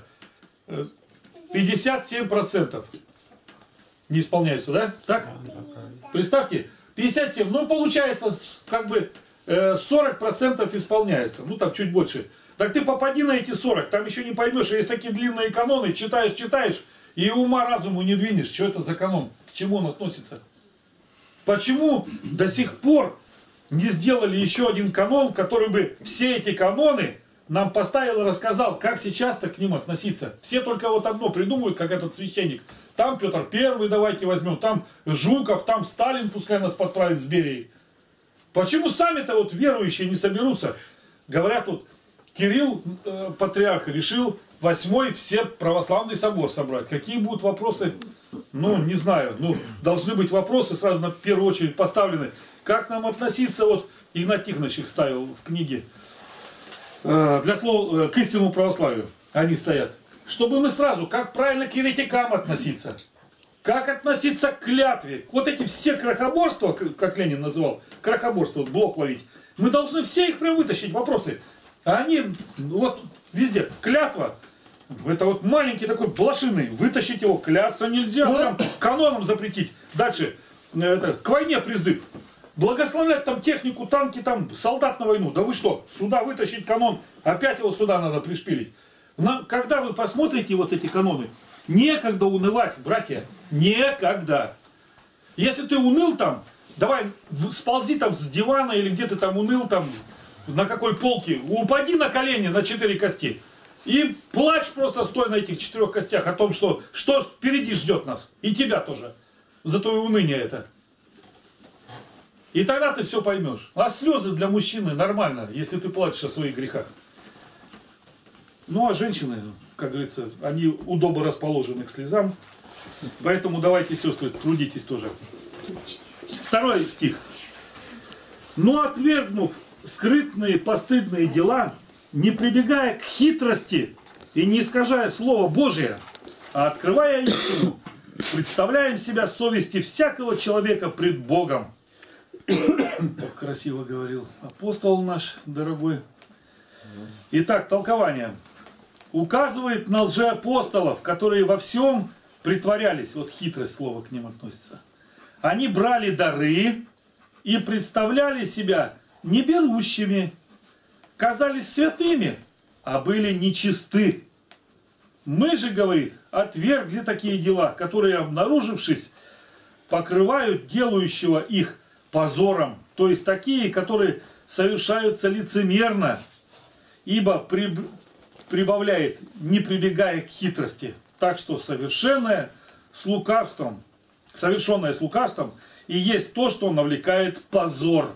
57%. Не исполняются, да? Так? Представьте, 57, ну получается как бы 40% исполняется, ну там чуть больше. Так ты попади на эти 40, там еще не поймешь, есть такие длинные каноны, читаешь, и ума разуму не двинешь, что это за канон, к чему он относится. Почему до сих пор не сделали еще один канон, который бы все эти каноны нам поставил и рассказал, как сейчас-то к ним относиться. Все только вот одно придумывают, как этот священник. Там Петр Первый давайте возьмем, там Жуков, там Сталин пускай нас подправит с Берией. Почему сами-то вот верующие не соберутся? Говорят, вот Кирилл, патриарх, решил 8-й все православный собор собрать. Какие будут вопросы? Ну, не знаю. Ну, должны быть вопросы сразу на первую очередь поставлены. Как нам относиться, вот Игнат Тихонович их ставил в книге, для слов к истинному православию. Они стоят. Чтобы мы сразу, как правильно к еретикам относиться. Как относиться к клятве? Вот эти все крохоборства, как Ленин называл, крохоборство, вот блок ловить. Мы должны все их прям вытащить, вопросы. А они, вот везде, клятва, это вот маленький такой блошиный, вытащить его, клясться нельзя, там, каноном запретить. Дальше, к войне призыв. Благословлять там технику, танки, там, солдат на войну. Да вы что, сюда вытащить канон, опять его сюда надо пришпилить. Когда вы посмотрите вот эти каноны, некогда унывать, братья, некогда. Если ты уныл там, давай сползи там с дивана или где ты там уныл там, на какой полке, упади на колени на 4 кости. И плачь просто стоя на этих 4 костях о том, что впереди ждет нас. И тебя тоже. За твое уныние это. И тогда ты все поймешь. А слезы для мужчины нормально, если ты плачешь о своих грехах. Ну а женщины, как говорится, они удобно расположены к слезам. Поэтому давайте, сестры, трудитесь тоже. 2 стих. Но отвергнув скрытные постыдные дела, не прибегая к хитрости и не искажая Слово Божие, а открывая истину, представляем себя совести всякого человека пред Богом. Как красиво говорил апостол наш дорогой. Итак, толкование. Указывает на лжеапостолов, которые во всем притворялись. Вот хитрость слова к ним относится. Они брали дары и представляли себя неберущими, казались святыми, а были нечисты. Мы же, говорит, отвергли такие дела, которые, обнаружившись, покрывают делающего их позором. То есть такие, которые совершаются лицемерно, ибо прибавляет, не прибегая к хитрости. Так что совершенное с лукавством и есть то, что навлекает позор.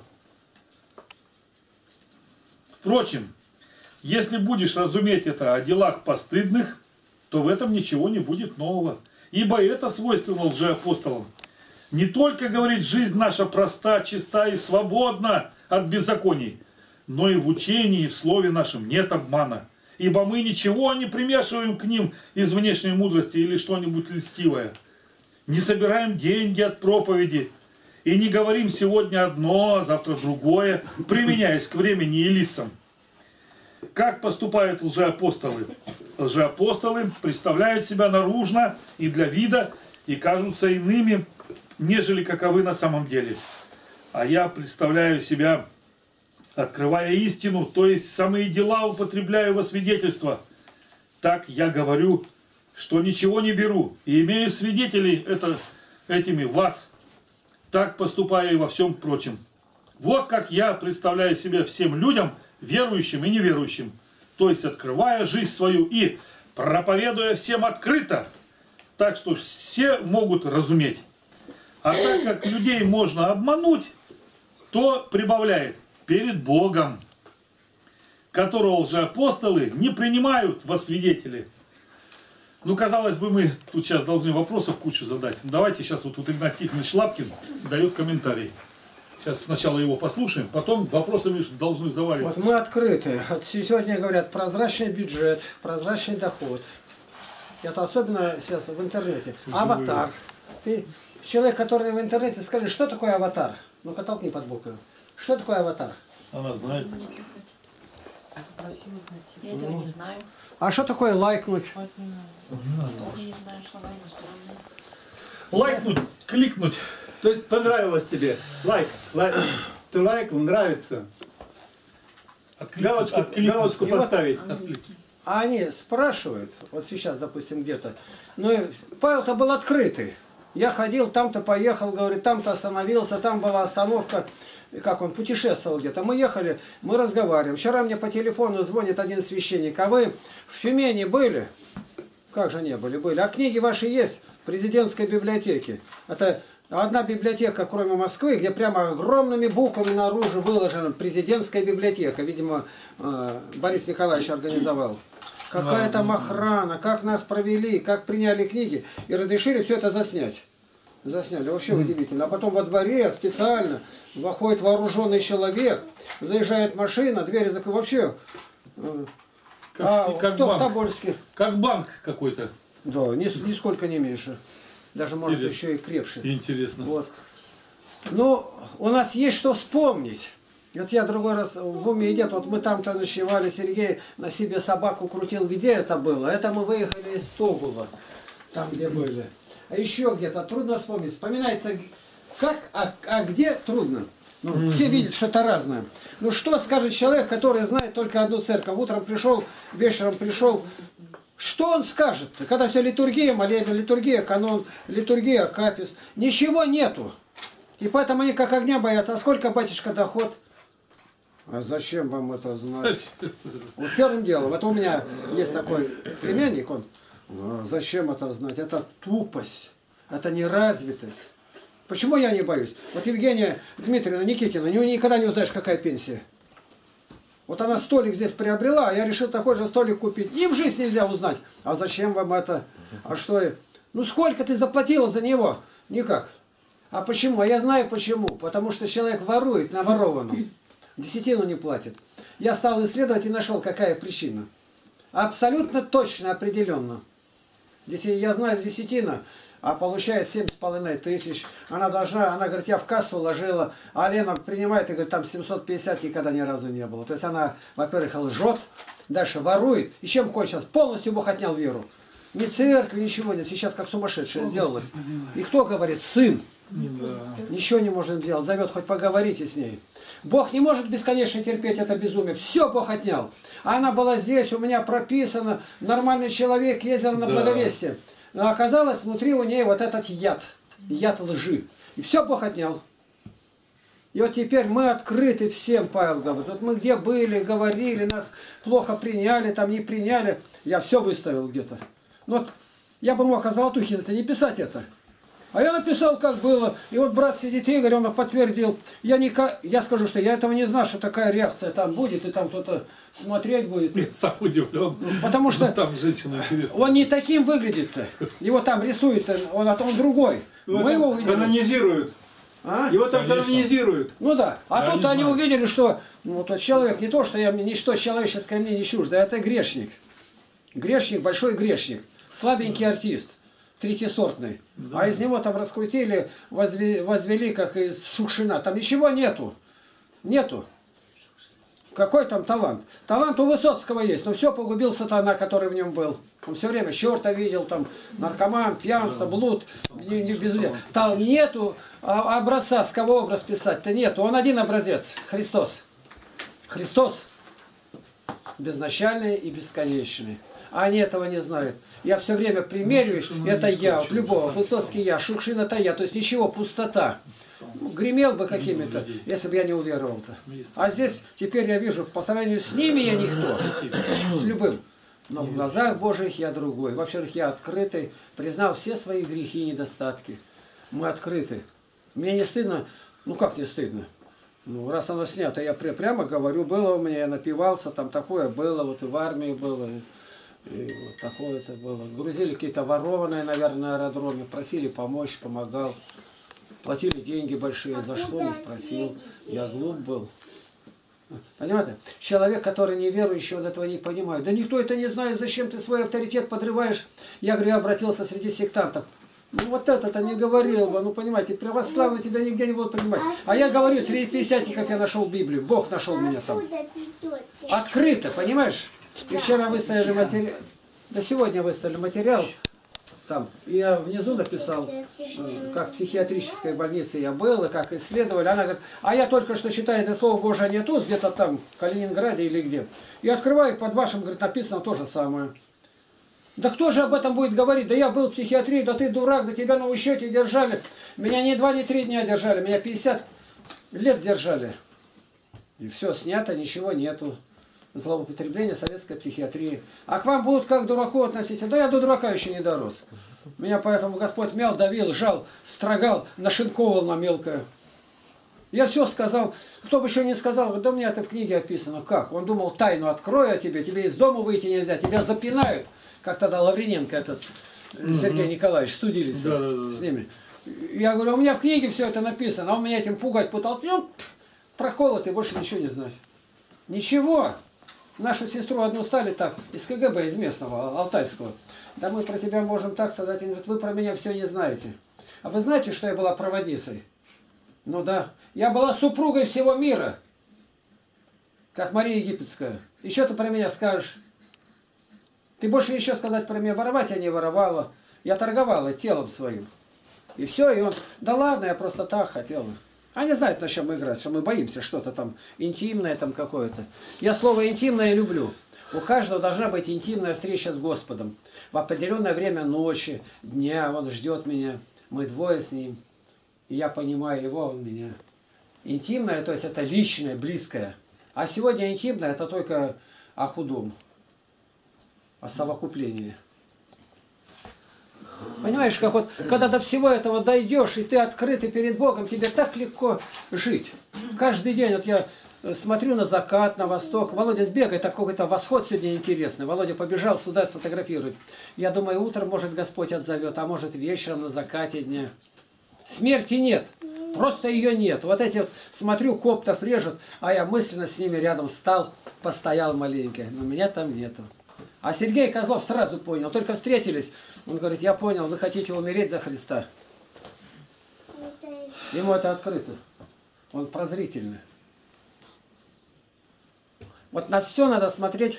Впрочем, если будешь разуметь это о делах постыдных, то в этом ничего не будет нового. Ибо это свойственно лжеапостолам. Не только, говорит, жизнь наша проста, чиста и свободна от беззаконий, но и в учении, и в слове нашем нет обмана. Ибо мы ничего не примешиваем к ним из внешней мудрости или что-нибудь льстивое. Не собираем деньги от проповеди и не говорим сегодня одно, а завтра другое, применяясь к времени и лицам. Как поступают лжеапостолы? Лжеапостолы представляют себя наружно и для вида и кажутся иными, нежели каковы на самом деле. А я представляю себя, открывая истину, то есть самые дела употребляю во свидетельство. Так я говорю, что ничего не беру, и имею свидетелей этими вас. Так поступаю и во всем прочем. Вот как я представляю себя всем людям, верующим и неверующим, то есть открывая жизнь свою и проповедуя всем открыто, так что все могут разуметь. А так как людей можно обмануть, то прибавляет перед Богом, которого лжеапостолы не принимают во свидетели. Ну, казалось бы, мы тут сейчас должны вопросов кучу задать. Давайте сейчас вот тут Игнат Тихонович Лапкин дает комментарий. Сейчас сначала его послушаем, потом вопросами должны заваливаться. Вот мы открыты. Вот сегодня говорят прозрачный бюджет, прозрачный доход. Это особенно сейчас в интернете. Аватар. Ты человек, который в интернете, скажи, что такое аватар? Ну-ка толкни под боком. Что такое аватар? Она знает. Я этого не знаю. А что такое лайкнуть? Тоже не знаю, что Лайкнуть, кликнуть. То есть понравилось тебе. Лайк. Ты лайкнул, нравится. Галочку поставить. А они спрашивают, вот сейчас, допустим, где-то, ну, Павел-то был открытый. Я ходил, там-то поехал, говорит, там-то остановился, там была остановка. Как он путешествовал где-то. Мы ехали, мы разговариваем. Вчера мне по телефону звонит один священник. А вы в Тюмени были? Как же не были? Были. А книги ваши есть в президентской библиотеке. Это одна библиотека, кроме Москвы, где прямо огромными буквами наружу выложена президентская библиотека. Видимо, Борис Николаевич организовал. Какая там охрана, как нас провели, как приняли книги. И разрешили все это заснять. Засняли, вообще удивительно. А потом во дворе специально выходит вооруженный человек, заезжает машина, двери закрыты. Вообще, Как кто в банк. Тобольске? Как банк какой-то. Да, нисколько не меньше. Даже, может, Интересно. еще и крепше. Интересно. Вот. Ну, у нас есть что вспомнить. Вот я другой раз в уме идет, вот мы там-то ночевали, Сергей на себе собаку крутил, где это было? Это мы выехали из Тобола, там где были. А еще где-то трудно вспомнить. Вспоминается как, а где трудно. Ну, все видят, что это разное. Ну что скажет человек, который знает только одну церковь? Утром пришел, вечером пришел. Что он скажет? Когда все литургия, молебен, литургия, канон, литургия, капис. Ничего нету. И поэтому они как огня боятся. А сколько, батюшка, доход? А зачем вам это знать? Вот первым делом, это у меня есть такой племянник, он, «А зачем это знать? Это тупость, это неразвитость. Почему я не боюсь? Вот Евгения Дмитриевна Никитина, у нее никогда не узнаешь, какая пенсия. Вот она столик здесь приобрела, а я решил такой же столик купить. И в жизни нельзя узнать. А зачем вам это? А что? Ну сколько ты заплатила за него? Никак. А почему? А я знаю почему. Потому что человек ворует на ворованном. Десятину не платит. Я стал исследовать и нашел, какая причина. Абсолютно точно, определенно. Я знаю десятина, а получает 7,5 тысяч. Она говорит, я в кассу ложила, а Лена принимает и говорит, там 750 никогда ни разу не было. То есть она, во-первых, лжет, дальше ворует. И чем кончилось? Полностью Бог отнял веру. Ни церкви, ничего нет. Сейчас как сумасшедшая сделалась. И кто говорит? Сын. Ничего не может сделать. Зовет, хоть поговорите с ней. Бог не может бесконечно терпеть это безумие. Все Бог отнял. А она была здесь, у меня прописано. Нормальный человек ездил на благовестие. Но оказалось, внутри у нее вот этот яд. Яд лжи. И все Бог отнял. И вот теперь мы открыты всем, Павел говорит. Вот мы где были, говорили, нас плохо приняли, там не приняли. Я все выставил где-то. Ну вот я бы мог, а Золотухин-то не писать это. А я написал, как было. И вот брат сидит, Игорь, он подтвердил. Я скажу, что я этого не знал, что такая реакция там будет, и там кто-то смотреть будет. Я сам удивлен. Потому что там женщина интересная. Он не таким выглядит-то. Его там рисует, он другой. Мы его увидели. Канонизируют. А? Его там канонизируют. Ну да. А Я тут они увидели, что ну, тот человек не то, что я ничто человеческое мне не чуждо, это грешник. Грешник, большой грешник. Слабенький артист. Третьесортный. Да. А из него там раскрутили, возвели, как из Шукшина. Там ничего нету. Нету. Какой там талант? Талант у Высоцкого есть, но все погубил сатана, который в нем был. Он все время черта видел, там наркоман, пьянство, блуд. Там нету образца, с кого образ писать-то нету. Он один образец. Христос. Христос. Безначальный и бесконечный. А они этого не знают. Я все время примерюсь, это я, вот любого, Высоцкий я, Шукшин это я, то есть ничего, пустота. Гремел бы какими-то, если бы я не уверовал-то. А здесь теперь я вижу, по сравнению с ними я никто, с любым. Но в глазах Божьих я другой. Во-первых, я открытый, признал все свои грехи и недостатки. Мы открыты. Мне не стыдно, ну как не стыдно? Ну, раз оно снято, я прямо говорю, было у меня, я напивался, там такое было, вот и в армии было. И вот такое-то было. Грузили какие-то ворованные, наверное, на аэродроме, просили помочь, помогал. Платили деньги большие, за что не спросил. Я глуп был. Понимаете? Человек, который неверующий, он этого не понимает. Да никто это не знает, зачем ты свой авторитет подрываешь. Я говорю, я обратился среди сектантов. Ну вот это-то не говорил бы, ну понимаете, православные тебя нигде не будут понимать. А я говорю, среди пятидесятников я нашел Библию, Бог нашел меня там. Открыто, понимаешь? И вчера выставили материал, да сегодня выставили материал, там, и я внизу написал, как в психиатрической больнице я был, и как исследовали. Она говорит, а я только что читаю, это слово Божие не тут, где-то там, в Калининграде или где. И открываю, под вашим, говорит, написано то же самое. Да кто же об этом будет говорить? Да я был в психиатрии, да ты дурак, да тебя на учете держали. Меня не 2, не 3 дня держали, меня 50 лет держали. И все снято, ничего нету. Злоупотребление советской психиатрии. А к вам будут как к дураку относиться? Да я до дурака еще не дорос. Меня поэтому Господь мял, давил, жал, строгал, нашинковал на мелкое. Я все сказал. Кто бы еще не сказал, да у меня это в книге описано. Как? Он думал, тайну открою тебе из дома выйти нельзя, тебя запинают. Как тогда Лавриненко, этот Сергей Николаевич, судились с ними. Я говорю, у меня в книге все это написано, а он меня этим пугать пытался. Ну, проколот, и больше ничего не знать. Ничего. Нашу сестру одну стали так, из КГБ, из местного, алтайского. Да мы про тебя можем так сказать. Они говорят, вы про меня все не знаете. А вы знаете, что я была проводницей? Ну да. Я была супругой всего мира. Как Мария Египетская. Еще ты про меня скажешь. Ты больше еще сказать про меня, воровать я не воровала. Я торговала телом своим. И все, и он, да ладно, я просто так хотела. Они знают, на чем мы играть, что мы боимся что-то там интимное там какое-то. Я слово интимное люблю. У каждого должна быть интимная встреча с Господом. В определенное время ночи, дня, он ждет меня. Мы двое с ним. И я понимаю его, он меня. Интимное, то есть это личное, близкое. А сегодня интимное это только о худом, о совокуплении. Понимаешь, как вот, когда до всего этого дойдешь, и ты открытый перед Богом, тебе так легко жить. Каждый день, вот я смотрю на закат, на восток. Володя сбегает, так какой-то восход сегодня интересный. Володя побежал сюда сфотографировать. Я думаю, утром, может, Господь отзовет, а может, вечером на закате дня. Смерти нет, просто ее нет. Вот эти, смотрю, коптов режут, а я мысленно с ними рядом встал, постоял маленько. Но меня там нету. А Сергей Козлов сразу понял, только встретились. Он говорит, я понял, вы хотите умереть за Христа. Ему это открыто. Он прозрительный. Вот на все надо смотреть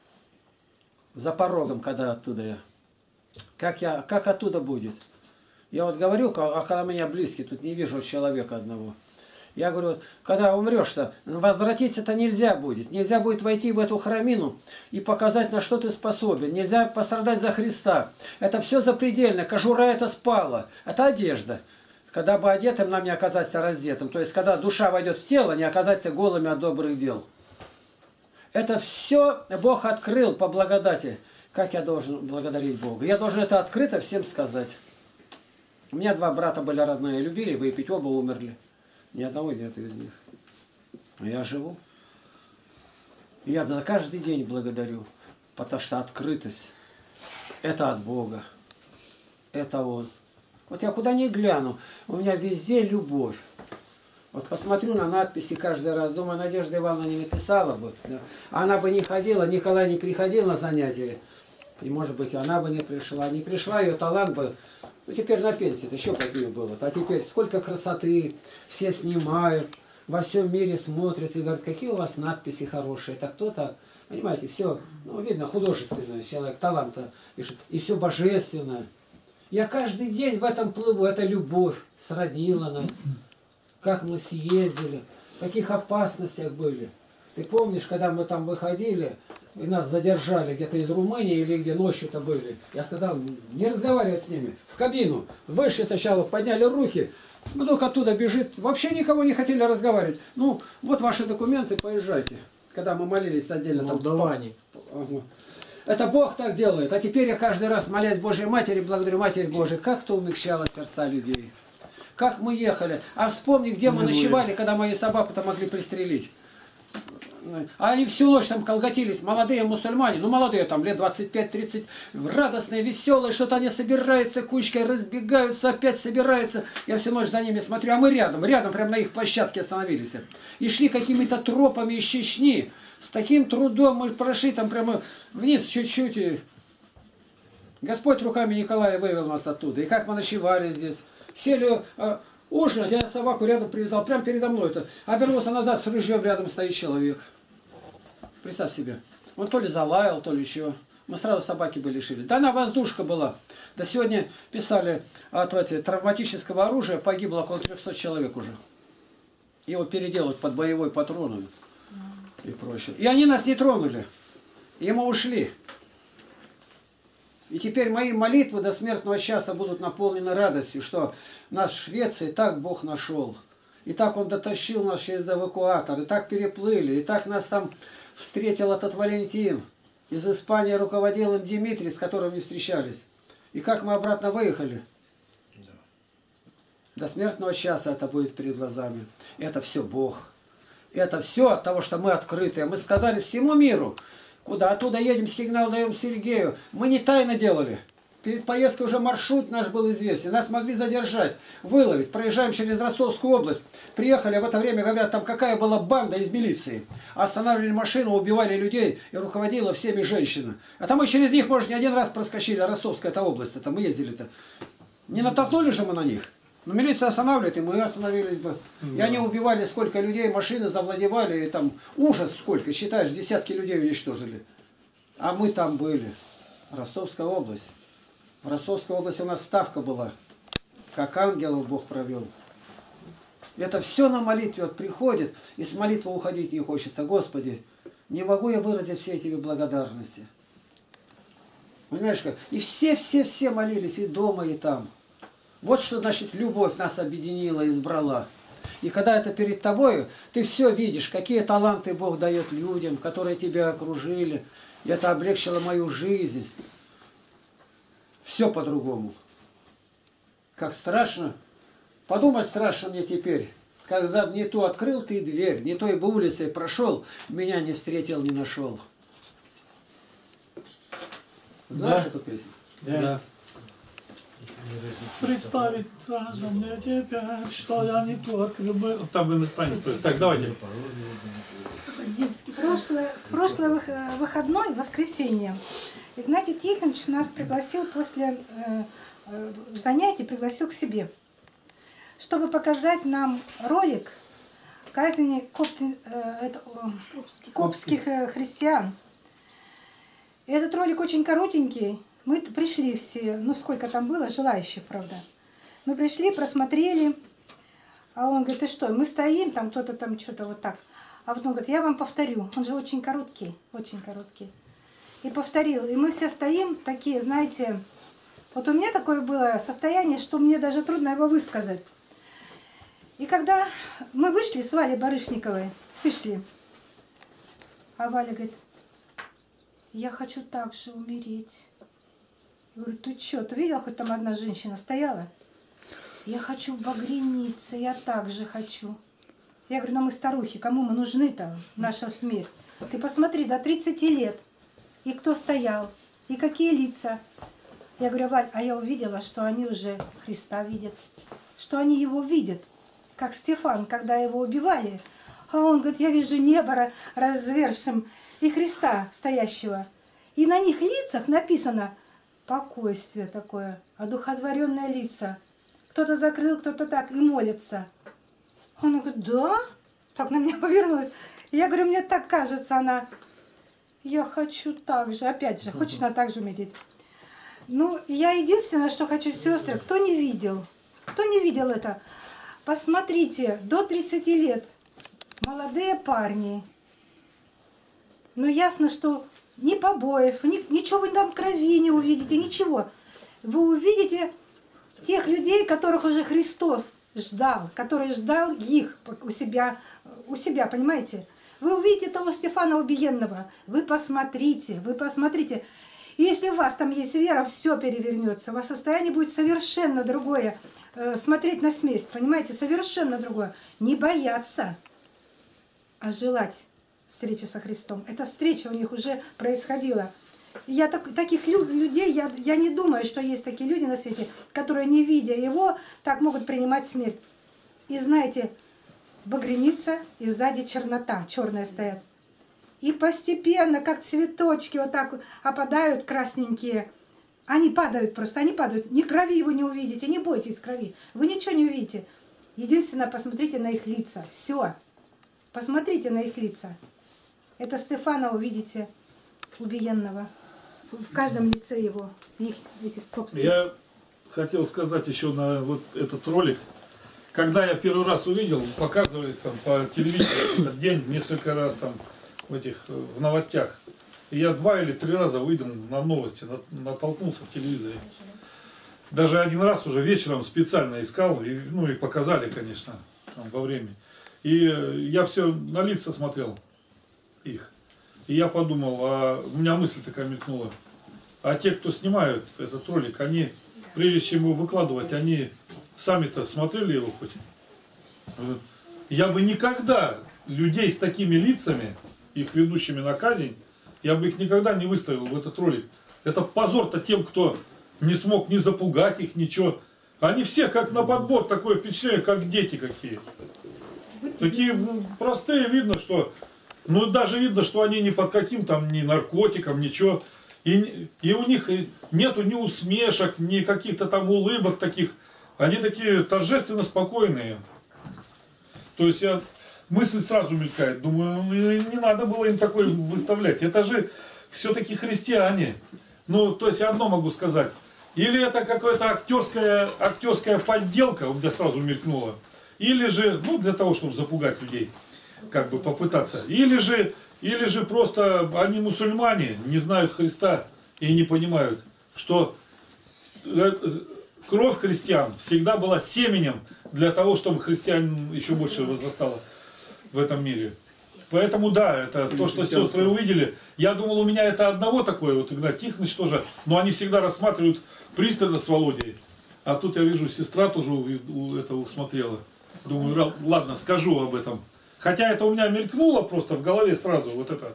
за порогом, когда оттуда я. Как оттуда будет. Я вот говорю, а когда меня близкий, тут не вижу человека одного. Я говорю, когда умрешь-то, возвратиться-то нельзя будет. Нельзя будет войти в эту храмину и показать, на что ты способен. Нельзя пострадать за Христа. Это все запредельно. Кожура это спала. Это одежда. Когда бы одетым, нам не оказаться раздетым. То есть, когда душа войдет в тело, не оказаться голыми от добрых дел. Это все Бог открыл по благодати. Как я должен благодарить Бога? Я должен это открыто всем сказать. У меня 2 брата были родные, любили выпить, оба умерли. Ни одного нет из них. Но я живу. И я за каждый день благодарю. Потому что открытость – это от Бога. Это Он. Вот я куда ни гляну, у меня везде любовь. Вот посмотрю на надписи каждый раз, думаю, Надежда Ивановна не написала бы. Да. Она бы не ходила, Николай не приходил на занятия. И, может быть, она бы не пришла. Не пришла, ее талант бы... Ну, теперь на пенсии-то еще какие было. А теперь сколько красоты, все снимают, во всем мире смотрят и говорят, какие у вас надписи хорошие. Это кто-то, понимаете, все, ну, видно, художественный человек, таланта пишет. И все божественное. Я каждый день в этом плыву. Это любовь сроднила нас. Как мы съездили, в каких опасностях были. Ты помнишь, когда мы там выходили, и нас задержали где-то из Румынии или где ночью-то были. Я сказал, не разговаривать с ними. В кабину. Вышли сначала, подняли руки. Вдруг оттуда бежит. Вообще никого не хотели разговаривать. Ну, вот ваши документы, поезжайте. Когда мы молились отдельно. Молдаване. Это Бог так делает. А теперь я каждый раз, молясь Божьей Матери, благодарю Матерь Божию, как-то умягчала сердца людей. Как мы ехали. А вспомни, где мы ночевали, когда мою собаку-то могли пристрелить. А они всю ночь там колготились, молодые мусульмане, ну молодые там, лет 25-30, радостные, веселые, что-то они собираются кучкой, разбегаются, опять собираются. Я всю ночь за ними смотрю, а мы рядом, прямо на их площадке остановились. И шли какими-то тропами из Чечни. С таким трудом мы прошли там прямо вниз чуть-чуть. И Господь руками Николая вывел нас оттуда. И как мы ночевали здесь. Сели ужинать, я собаку рядом привязал, прямо передо мной. -то. Обернулся назад, с ружьем рядом стоит человек. Представь себе. Он то ли залаял, то ли еще. Мы сразу собаки бы лишили. Да она воздушка была. Да сегодня писали, от травматического оружия погибло около 300 человек уже. Его переделают под боевой патрон и прочее. И они нас не тронули. И мы ушли. И теперь мои молитвы до смертного часа будут наполнены радостью, что нас в Швеции так Бог нашел. И так Он дотащил нас через эвакуатор, и так переплыли, и так нас там встретил этот Валентин. Из Испании руководил им Дмитрий, с которым мы встречались. И как мы обратно выехали. До смертного часа это будет перед глазами. Это все Бог. Это все от того, что мы открытые. Мы сказали всему миру, куда оттуда едем, сигнал даем Сергею. Мы не тайно делали. Перед поездкой уже маршрут наш был известен. Нас могли задержать, выловить. Проезжаем через Ростовскую область. Приехали, в это время говорят, там какая была банда из милиции. Останавливали машину, убивали людей и руководила всеми женщина. А там мы через них, может, не один раз проскочили. А Ростовская это область, это мы ездили-то. Не натолкнули же мы на них. Но милиция останавливает, и мы остановились бы. И они убивали сколько людей, машины завладевали, и там ужас сколько, считаешь, десятки людей уничтожили. А мы там были. Ростовская область. В Ростовской области у нас ставка была. Как ангелов Бог провел. Это все на молитве вот приходит, и с молитвы уходить не хочется. Господи, не могу я выразить все эти благодарности. Понимаешь как? И все молились, и дома, и там. Вот что значит любовь нас объединила, избрала. И когда это перед тобой, ты все видишь, какие таланты Бог дает людям, которые тебя окружили. И это облегчило мою жизнь. Все по-другому. Как страшно. Подумать страшно мне теперь. Когда не то открыл ты дверь, не той бы улицей прошел, меня не встретил, не нашел. Знаешь эту песню? Да. Представить сразу мне теперь, что я не тот, как был. Там иностранец. Так, давайте. Прошлый выходной, воскресенье, Игнатий Тихонович нас пригласил после занятий, пригласил к себе, чтобы показать нам ролик казни коптских христиан. И этот ролик очень коротенький. Мы пришли все, ну сколько там было, желающих, правда. Мы пришли, просмотрели, а он говорит, ты что, мы стоим, там кто-то там что-то вот так. А вот он говорит, я вам повторю, он же очень короткий. И повторил, и мы все стоим такие, знаете, вот у меня такое было состояние, что мне даже трудно его высказать. И когда мы вышли с Валей Барышниковой, вышли, а Валя говорит, я хочу так же умереть. Я говорю, ты что, ты видел, хоть там одна женщина стояла? Я хочу багряниться, я так же хочу. Я говорю, ну мы старухи, кому мы нужны-то, наша смерть? Ты посмотри, до 30 лет, и кто стоял, и какие лица. Я говорю, Валь, а я увидела, что они уже Христа видят, что они его видят, как Стефан, когда его убивали. А он говорит, я вижу небо развершим и Христа стоящего. И на них лицах написано спокойствие такое, одухотворенные лица. Кто-то закрыл, кто-то так и молится. Он говорит, да? Так на меня повернулась. Я говорю, мне так кажется, она, я хочу так же, опять же, хочет она так же умереть. Ну, я единственное, что хочу, сестры, кто не видел это, посмотрите, до 30 лет, молодые парни. Но ясно, что ни побоев, ничего вы там крови не увидите, ничего. Вы увидите тех людей, которых уже Христос ждал, который ждал их у себя, понимаете? Вы увидите того Стефана Убиенного, вы посмотрите. И если у вас там есть вера, все перевернется, у вас состояние будет совершенно другое, смотреть на смерть, понимаете, совершенно другое. Не бояться, а желать встречи со Христом. Эта встреча у них уже происходила. Я таких людей, я не думаю, что есть такие люди на свете, которые, не видя его, так могут принимать смерть. И знаете, багряница, и сзади чернота, черная стоят. И постепенно, как цветочки, вот так опадают красненькие. Они падают просто, Ни крови вы не увидите, не бойтесь крови. Вы ничего не увидите. Единственное, посмотрите на их лица. Все. Посмотрите на их лица. Это Стефана увидите, убиенного. В каждом лице его. Этих коптских. Я хотел сказать еще на вот этот ролик. Когда я первый раз увидел, показывали там по телевидению этот день несколько раз там в новостях. И я 2 или 3 раза выйду на новости, натолкнулся в телевизоре. Даже один раз уже вечером специально искал, и показали, конечно, там, во время. И я все на лица смотрел их. И я подумал, у меня мысль такая мелькнула. А те, кто снимают этот ролик, они, прежде чем его выкладывать, они сами-то смотрели его хоть? Я бы никогда людей с такими лицами, их ведущими на казнь, я бы их никогда не выставил в этот ролик. Это позор-то тем, кто не смог ни запугать их, ничего. Они все как на подбор, такое впечатление, как дети какие. Такие простые, видно, что... даже видно, что они ни под каким там ни наркотиком, ничего. И у них нету ни усмешек, ни каких-то там улыбок таких. Они такие торжественно спокойные. То есть мысль сразу мелькает. Думаю, не надо было им такое выставлять. Это же все-таки христиане. То есть одно могу сказать. Или это какая-то актерская подделка, у меня сразу мелькнуло. Или же, для того, чтобы запугать людей, как бы попытаться. Или же просто они мусульмане, не знают Христа и не понимают, что кровь христиан всегда была семенем для того, чтобы христиан еще больше возрастало в этом мире. Поэтому да, это то, что сестры увидели. Я думал, у меня это одного такое, вот Игнат Тихонович тоже, но они всегда рассматривают пристально с Володей. А тут я вижу, сестра тоже у этого усмотрела. Думаю, ладно, скажу об этом. Хотя это у меня мелькнуло просто в голове сразу, вот это.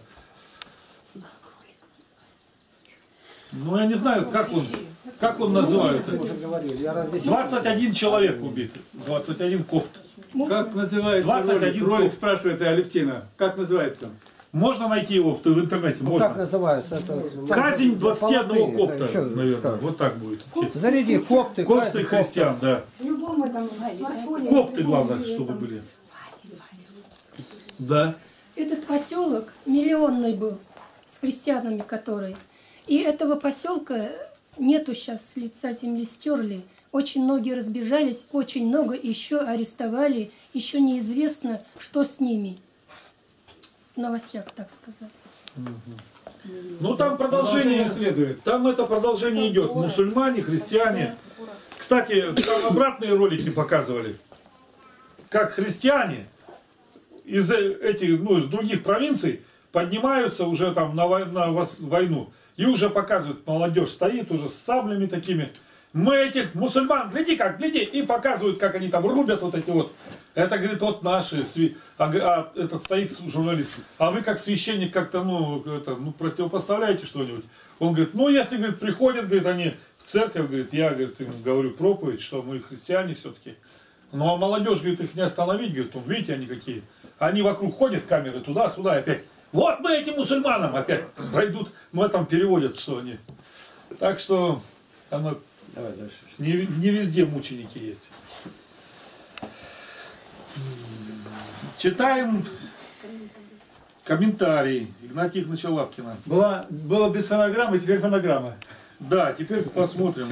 Ну, я не знаю, как он называется. 21 человек убит, 21 копт. Как называется 21 ролик, спрашивает Алевтина. Как называется? Можно найти его в интернете? Ну, можно. как называется? Казнь 21 копта, еще, наверное. как? Вот так будет. Заряди копты, Копты казнь, христиан, да. В любом этом смартфоне. Копты, главное, чтобы были. Да. Этот поселок миллионный был, с крестьянами которые. И этого поселка нету сейчас, с лица земли стерли. Очень многие разбежались, очень много еще арестовали. Еще неизвестно, что с ними. В новостях так сказали. Ну там продолжение следует. Там это продолжение идет. Мусульмане, христиане. Кстати, там обратные ролики показывали. Как христиане из этих, ну, из других провинций поднимаются уже там на войну. И уже показывают, молодежь стоит уже с саблями такими. Мы этих мусульман, гляди как, гляди. И показывают, как они там рубят вот эти вот. Это, говорит, вот наши. А этот стоит журналист. А вы как священник как-то, противопоставляете что-нибудь? Он говорит, ну если, говорит, приходят, говорит, они в церковь, говорит, я, говорит, им говорю проповедь, что мы христиане все-таки. Ну а молодежь, говорит, их не остановить, говорит, видите, они какие. Они вокруг ходят, камеры туда-сюда, опять. Вот мы этим мусульманам опять пройдут, мы там переводят, что они. Так что оно не везде мученики есть. Читаем комментарий Игнатия Тихоновича Лапкина. Было без фонограммы, теперь фонограмма. Да, теперь посмотрим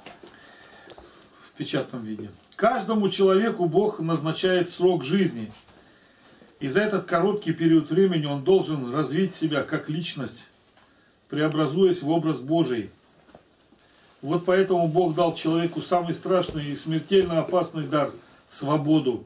в печатном виде. Каждому человеку Бог назначает срок жизни. И за этот короткий период времени он должен развить себя как личность, преобразуясь в образ Божий. Вот поэтому Бог дал человеку самый страшный и смертельно опасный дар – свободу.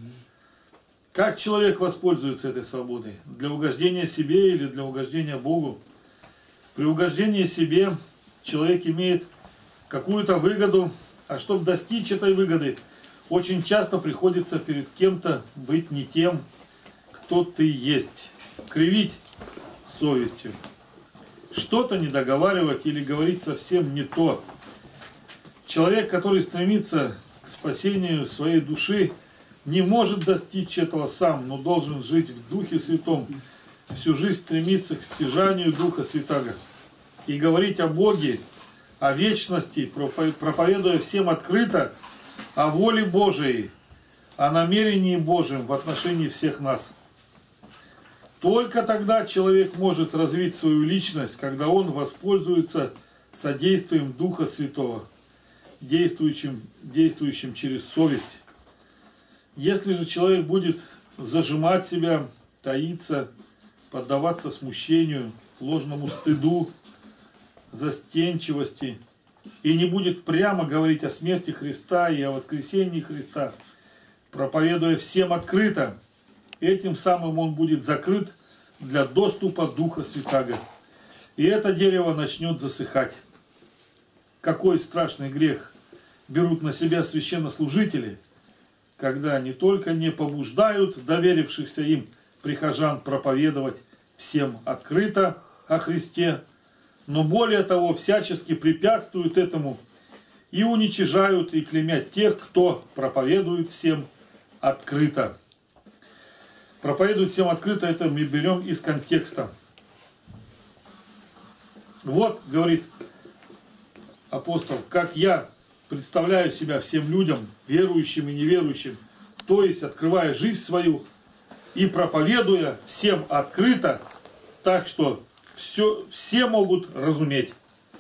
Как человек воспользуется этой свободой? Для угождения себе или для угождения Богу? При угождении себе человек имеет какую-то выгоду, а чтобы достичь этой выгоды, очень часто приходится перед кем-то быть не тем, кто ты есть, кривить совестью, что-то не договаривать или говорить совсем не то. Человек, который стремится к спасению своей души, не может достичь этого сам, но должен жить в Духе Святом, всю жизнь стремиться к стяжанию Духа Святаго и говорить о Боге, о вечности, проповедуя всем открыто о воле Божией, о намерении Божьем в отношении всех нас. Только тогда человек может развить свою личность, когда он воспользуется содействием Духа Святого, действующим через совесть. Если же человек будет зажимать себя, таиться, поддаваться смущению, ложному стыду, застенчивости и не будет прямо говорить о смерти Христа и о воскресении Христа, проповедуя всем открыто, этим самым он будет закрыт для доступа Духа Святаго. И это дерево начнет засыхать. Какой страшный грех берут на себя священнослужители, когда они только не побуждают доверившихся им прихожан проповедовать всем открыто о Христе, но более того, всячески препятствуют этому и уничижают и клеймят тех, кто проповедует всем открыто. Проповедует всем открыто, это мы берем из контекста. Вот, говорит апостол, как я представляю себя всем людям, верующим и неверующим, то есть открывая жизнь свою и проповедуя всем открыто, так что все могут разуметь.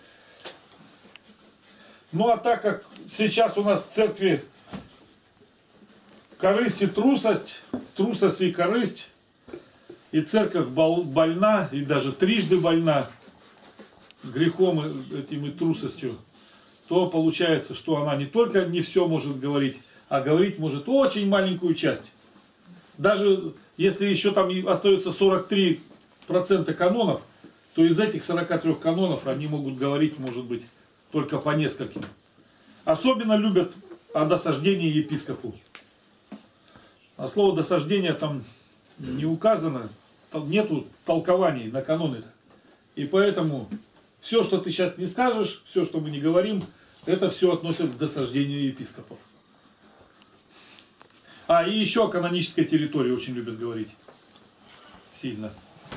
Ну а так как сейчас у нас в церкви корысть и трусость, трусость и корысть, и церковь больна, и даже трижды больна грехом этим и трусостью, то получается, что она не только не все может говорить, а говорить может очень маленькую часть. Даже если еще там остается 43% канонов, то из этих 43 канонов они могут говорить, может быть, только по нескольким. Особенно любят о досаждении епископу. А слово досаждение там не указано, там нету толкований на каноны-то. И поэтому все, что ты сейчас не скажешь, все, что мы не говорим, это все относят к досаждению епископов. А, и еще о канонической территории очень любят говорить. Сильно.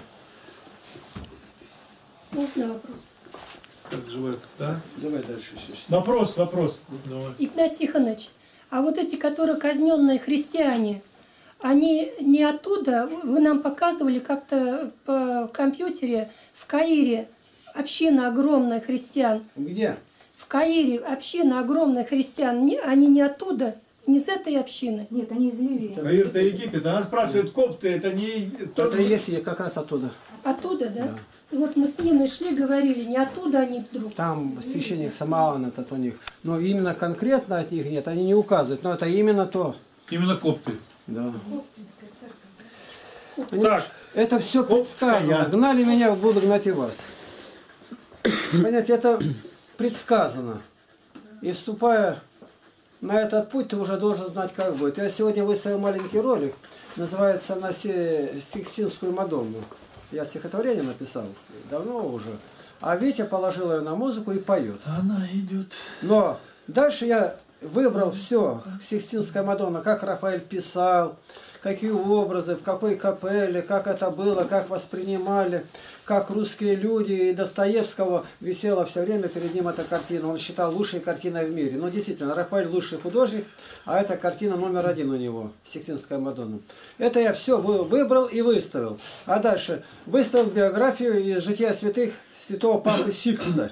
Можно вопрос? Как живет? Да? Давай дальше. Вопрос. Давай. Игнатий Тихонович, а вот эти, которые казненные христиане, они не оттуда, вы нам показывали как-то по компьютере в Каире община огромная христиан. Где? В Каире община огромная христиан, они не оттуда, не с этой общины. Нет, они из Ливии. Каир-то Египет. Она спрашивает, копты, это не... Это и есть как раз оттуда. Оттуда, да? Вот мы с Ниной шли, говорили, не оттуда они вдруг. Там священник Самаон этот у них. Но именно конкретно от них нет, они не указывают. Но это именно то. Именно копты. Да. Так. Это все предсказано. Гнали меня, буду гнать и вас. Понимаете, это предсказано. И вступая на этот путь, ты уже должен знать, как будет. Я сегодня выставил маленький ролик, называется «На Сикстинскую Мадонну». Я стихотворение написал, давно уже. А Витя положил ее на музыку и поет. Она идет. Но дальше я выбрал все, Сикстинская Мадонна, как Рафаэль писал, какие образы, в какой капелле, как это было, как воспринимали, как русские люди, и Достоевского висела все время перед ним эта картина. Он считал лучшей картиной в мире. Но действительно, Рафаэль лучший художник, а эта картина номер 1 у него, Сикстинская Мадонна. Это я все выбрал и выставил. А дальше выставил биографию из «Жития святых» святого Папы Сикста.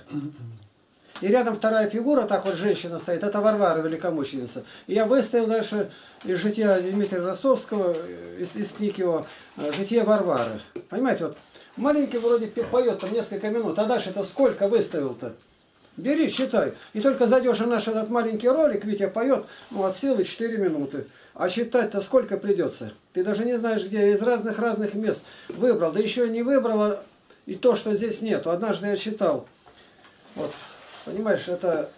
И рядом вторая фигура, так вот женщина стоит, это Варвара, великомученица. И я выставил дальше из «Жития» Дмитрия Ростовского, из книг его, «Житие Варвары». Понимаете, вот маленький вроде поет там несколько минут, а дальше это сколько выставил-то? Бери, считай. И только зайдешь в наш этот маленький ролик, Витя поет, ну, от силы 4 минуты. А считать-то сколько придется? Ты даже не знаешь, где, из разных мест выбрал. Да еще не выбрал, и то, что здесь нету. Однажды я читал, вот, понимаешь, это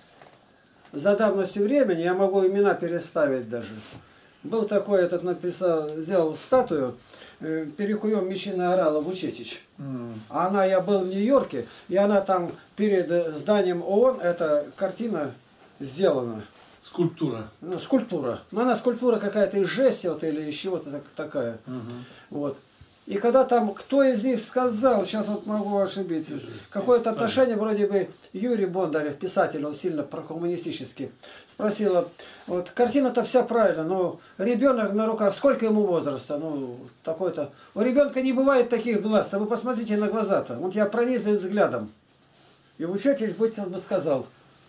за давностью времени я могу имена переставить даже. Был такой, этот написал, сделал статую, Перекуем Мещина орала Вучетич. А она, я был в Нью-Йорке, и она там перед зданием ООН, эта картина сделана. Скульптура. Ну, скульптура. Но она скульптура какая-то из жести вот, или из чего-то такая. Вот. И когда там, кто из них сказал, сейчас вот могу ошибиться, какое-то отношение вроде бы Юрий Бондарев, писатель, он сильно прокоммунистический, спросила, вот картина-то вся правильно, но ребенок на руках, сколько ему возраста, ну такой-то. У ребенка не бывает таких глаз, вы посмотрите на глаза-то, он тебя пронизывает взглядом. И учитель бы сказал,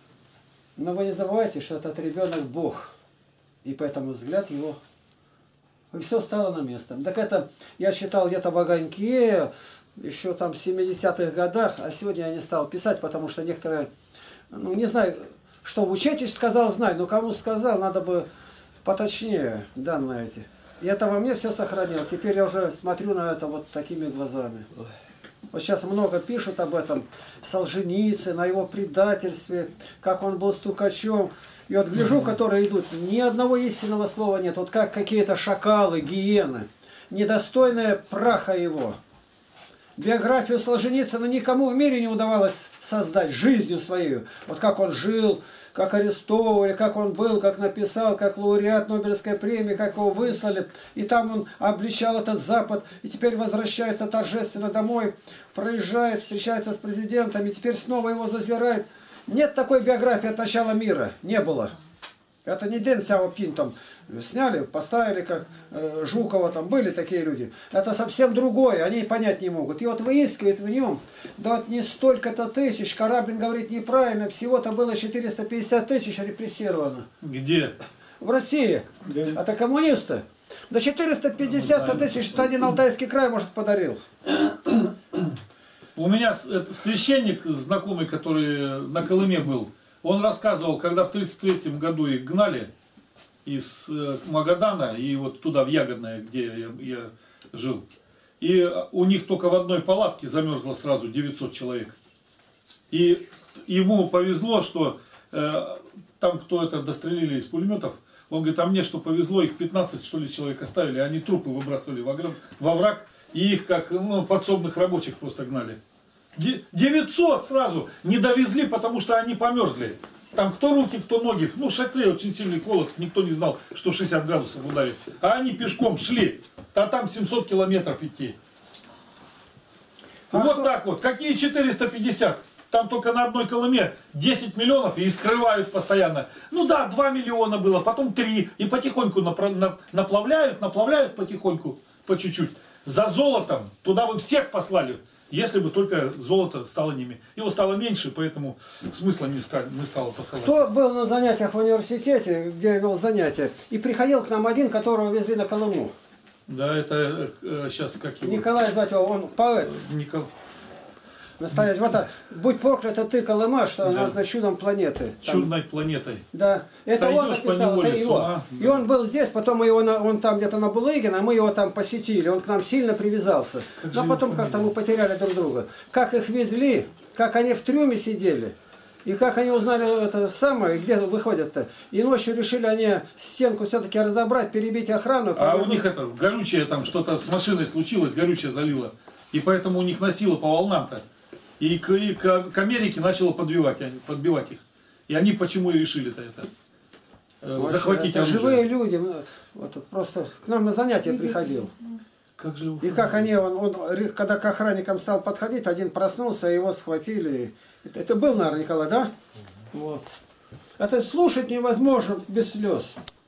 но вы не забывайте, что этот ребенок Бог, и поэтому взгляд его... И все стало на место. Так это я считал где-то в огоньке, еще там в 70-х годах, а сегодня я не стал писать, потому что некоторые, ну не знаю, что Вучетич сказал, знаю, но кому сказал, надо бы поточнее данные эти. И это во мне все сохранилось. Теперь я уже смотрю на это вот такими глазами. Вот сейчас много пишут об этом, Солженицын, о его предательстве, как он был стукачом. И вот гляжу, которые идут, ни одного истинного слова нет. Вот как какие-то шакалы, гиены, недостойные праха его. Биографию Солженицына никому в мире не удавалось создать жизнью своей. Вот как он жил, как арестовывали, как он был, как написал, как лауреат Нобелевской премии, как его выслали. И там он обличал этот Запад, и теперь возвращается торжественно домой, проезжает, встречается с президентом, и теперь снова его зазирает. Нет такой биографии от начала мира, не было. Это не Дэн Сяопин там сняли, поставили, как Жукова, там были такие люди. Это совсем другое, они понять не могут. И вот выискивают в нем, да вот не столько-то тысяч, Карабин говорит неправильно, всего-то было 450 тысяч репрессировано. Где? В России. Это коммунисты. Да 450 тысяч, что один Алтайский край, может, подарил. У меня священник знакомый, который на Колыме был, Он рассказывал, когда в 1933 году их гнали из Магадана и вот туда, в Ягодное, где я жил. И у них только в одной палатке замерзло сразу 900 человек. И ему повезло, что там кто это дострелили из пулеметов. Он говорит, а мне что повезло, их 15 что ли человек оставили, они трупы выбрасывали во враг, и их как подсобных рабочих просто гнали. 900 сразу не довезли, потому что они померзли. Там кто руки, кто ноги. Ну, в шатре очень сильный холод, никто не знал, что 60 градусов ударит. А они пешком шли, а там 700 километров идти. Вот так вот. Какие 450? Там только на одной Колыме 10 миллионов и скрывают постоянно. Ну да, 2 миллиона было, потом 3. И потихоньку наплавляют потихоньку, по чуть-чуть. За золотом туда бы всех послали. Если бы только золото стало ними. Его стало меньше, поэтому смысла не стало посылать. Кто был на занятиях в университете, где я вел занятия, и приходил к нам один, которого везли на Колыму? Да, это сейчас как его... Николай звать его, он поэт. Настоящий. Вот, будь проклята ты, Колыма, что она да. Чудом планеты. Чудной планетой. Да. Это он написал, это его. И он был здесь, потом мы его он там где-то на Булыгина, мы его там посетили. Он к нам сильно привязался. Но потом как-то мы потеряли друг друга. Как их везли, как они в трюме сидели. И как они узнали это самое, где выходят-то. И ночью решили они стенку все-таки разобрать, перебить охрану. А у них это горючее там что-то с машиной случилось, горючее залило. И поэтому у них носило по волнам-то. И к Америке начало подбивать их. И они почему и решили-то это? Захватить это оружие. Живые люди. Вот, просто к нам на занятия приходил. Как же и как они, когда к охранникам стал подходить, один проснулся, его схватили. Это был, наверное, Николай, да? Вот. Это слушать невозможно без слез.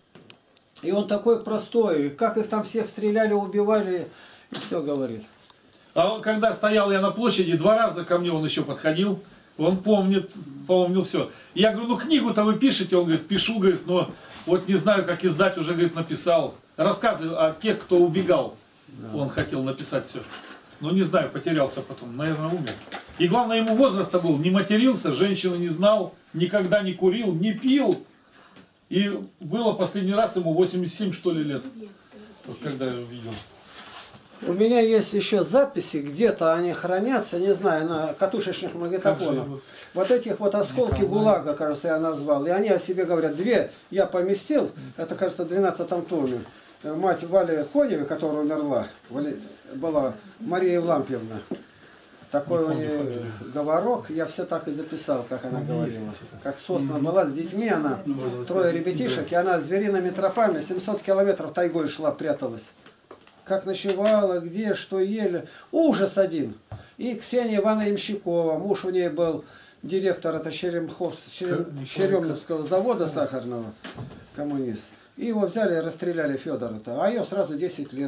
И он такой простой. Как их там всех стреляли, убивали, и все говорит. А он, когда стоял я на площади, 2 раза ко мне он еще подходил. Он помнил все. Я говорю, ну книгу-то вы пишете? Он говорит, пишу, говорит, но вот не знаю, как издать, уже, говорит, написал. Рассказы о тех, кто убегал. Да. Он хотел написать все. Но не знаю, потерялся потом, наверное, умер. И главное, ему возраста был, не матерился, женщину не знал, никогда не курил, не пил. И было последний раз ему 87, что ли, лет. Вот когда я увидел. У меня есть еще записи, где-то они хранятся, не знаю, на катушечных магнитофонах. Вот этих вот осколки ГУЛАГа, кажется, я назвал. И они о себе говорят, 2 я поместил, это, кажется, в 12-м томе. Мать Вали Коневой, которая умерла, была Мария Евлампьевна. Такой у нее говорок, я все так и записал, как она говорила. Как сосна была с детьми, она, 3 ребятишек, и она звериными тропами 700 километров тайгой шла, пряталась. Как ночевала, где, что ели. Ужас один. И Ксения Ивановна Ямщикова, муж у нее был директор это Черемновского завода сахарного, коммунист. И его взяли и расстреляли Федора-то. А ее сразу 10 лет.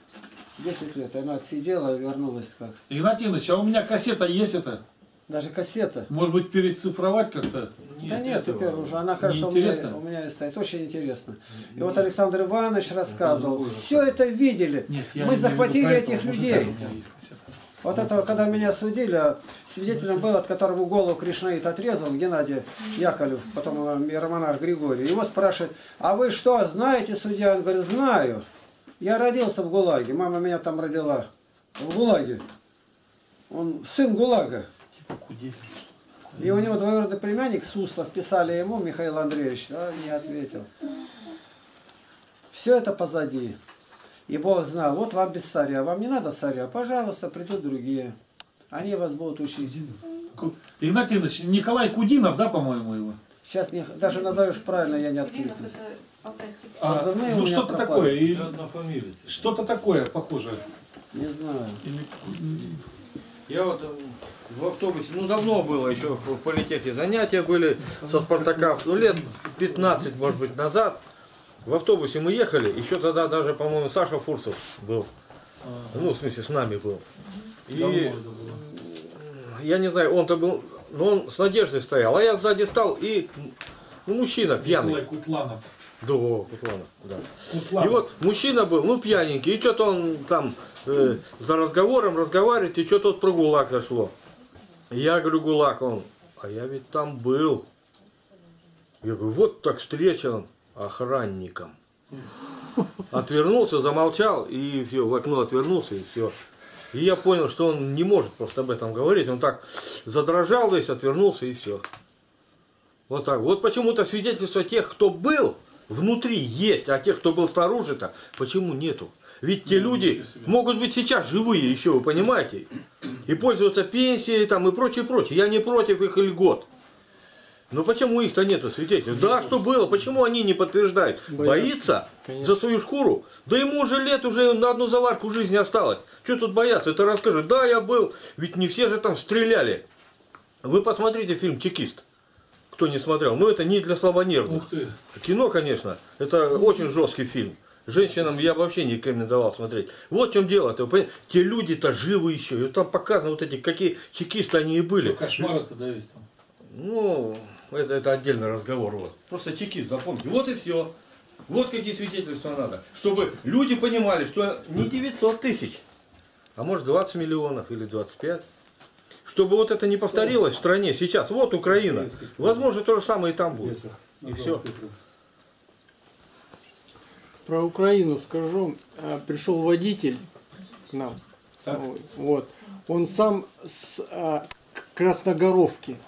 10 лет. Она отсидела и вернулась как. Игнатьевич, а у меня кассета есть это? Даже кассета. Может быть, перецифровать как-то? Да нет, теперь уже. Она, кажется, у меня стоит. Очень интересно. И вот Александр Иванович рассказывал. Все это видели. Нет, мы захватили этих людей. Вот этого, когда меня судили, свидетелем был, от которого голову Кришнаит отрезал, Геннадий Яковлев, потом иеромонах Григорий. Его спрашивают, а вы что, знаете, судья? Он говорит, знаю. Я родился в ГУЛАГе, мама меня там родила. В ГУЛАГе. Он сын ГУЛАГа. И у него двоюродный племянник Суслов, писали ему, Михаил Андреевич, а не ответил. Все это позади. И Бог знал, вот вам без царя, вам не надо царя, пожалуйста, придут другие. Они вас будут учить. Игнатий Ильич, Николай Кудинов, да, по-моему, его? Сейчас даже назовешь правильно, я не открою. Ну что-то такое, что-то такое похожее. Не знаю. Я вот в автобусе, ну давно было, еще в политехе занятия были со Спартака, ну лет 15, может быть, назад. В автобусе мы ехали, еще тогда даже, по-моему, Саша Фурсов был. Ну, в смысле, с нами был. И я не знаю, он-то был, но он с Надеждой стоял, а я сзади стал, и мужчина пьяный. Николай Кутланов. Да, Кутланов, да. Кутланов. И вот мужчина был, ну, пьяненький, и что-то он там за разговором разговаривает, и что-то вот про ГУЛАГ зашло. И я говорю, ГУЛАГ, он, а я ведь там был. Я говорю, вот так встречен охранником. Отвернулся, замолчал, и все, в окно отвернулся, и все. И я понял, что он не может просто об этом говорить. Он так задрожал весь, отвернулся, и все. Вот так. Вот почему-то свидетельство тех, кто был внутри, есть, а тех, кто был снаружи-то, почему нету? Ведь те люди могут быть сейчас живые еще, вы понимаете? И пользоваться пенсией там и прочее, прочее. Я не против их льгот. Но почему их-то нету свидетельств? Да, что было? Почему они не подтверждают? Боится за свою шкуру? Да ему уже лет уже на одну заварку жизни осталось. Что тут бояться? Это расскажет. Да, я был. Ведь не все же там стреляли. Вы посмотрите фильм «Чекист». Кто не смотрел. Ну, это не для слабонервных. Кино, конечно. Это очень жесткий фильм. Женщинам я вообще не рекомендовал смотреть. Вот в чем дело-то. Те люди-то живы еще. И вот там показано вот эти, какие чекисты они и были. Что, кошмары-то, да, есть там? Ну, это отдельный разговор. Вот. Просто чекист, запомните. Вот и все. Вот какие свидетельства надо. Чтобы люди понимали, что не 900 тысяч, а может 20 миллионов или 25. Чтобы вот это не повторилось в стране сейчас. Вот Украина. Возможно, то же самое и там будет. И все. Про Украину скажу. Пришел водитель к нам. Вот. Он сам с Красногоровки.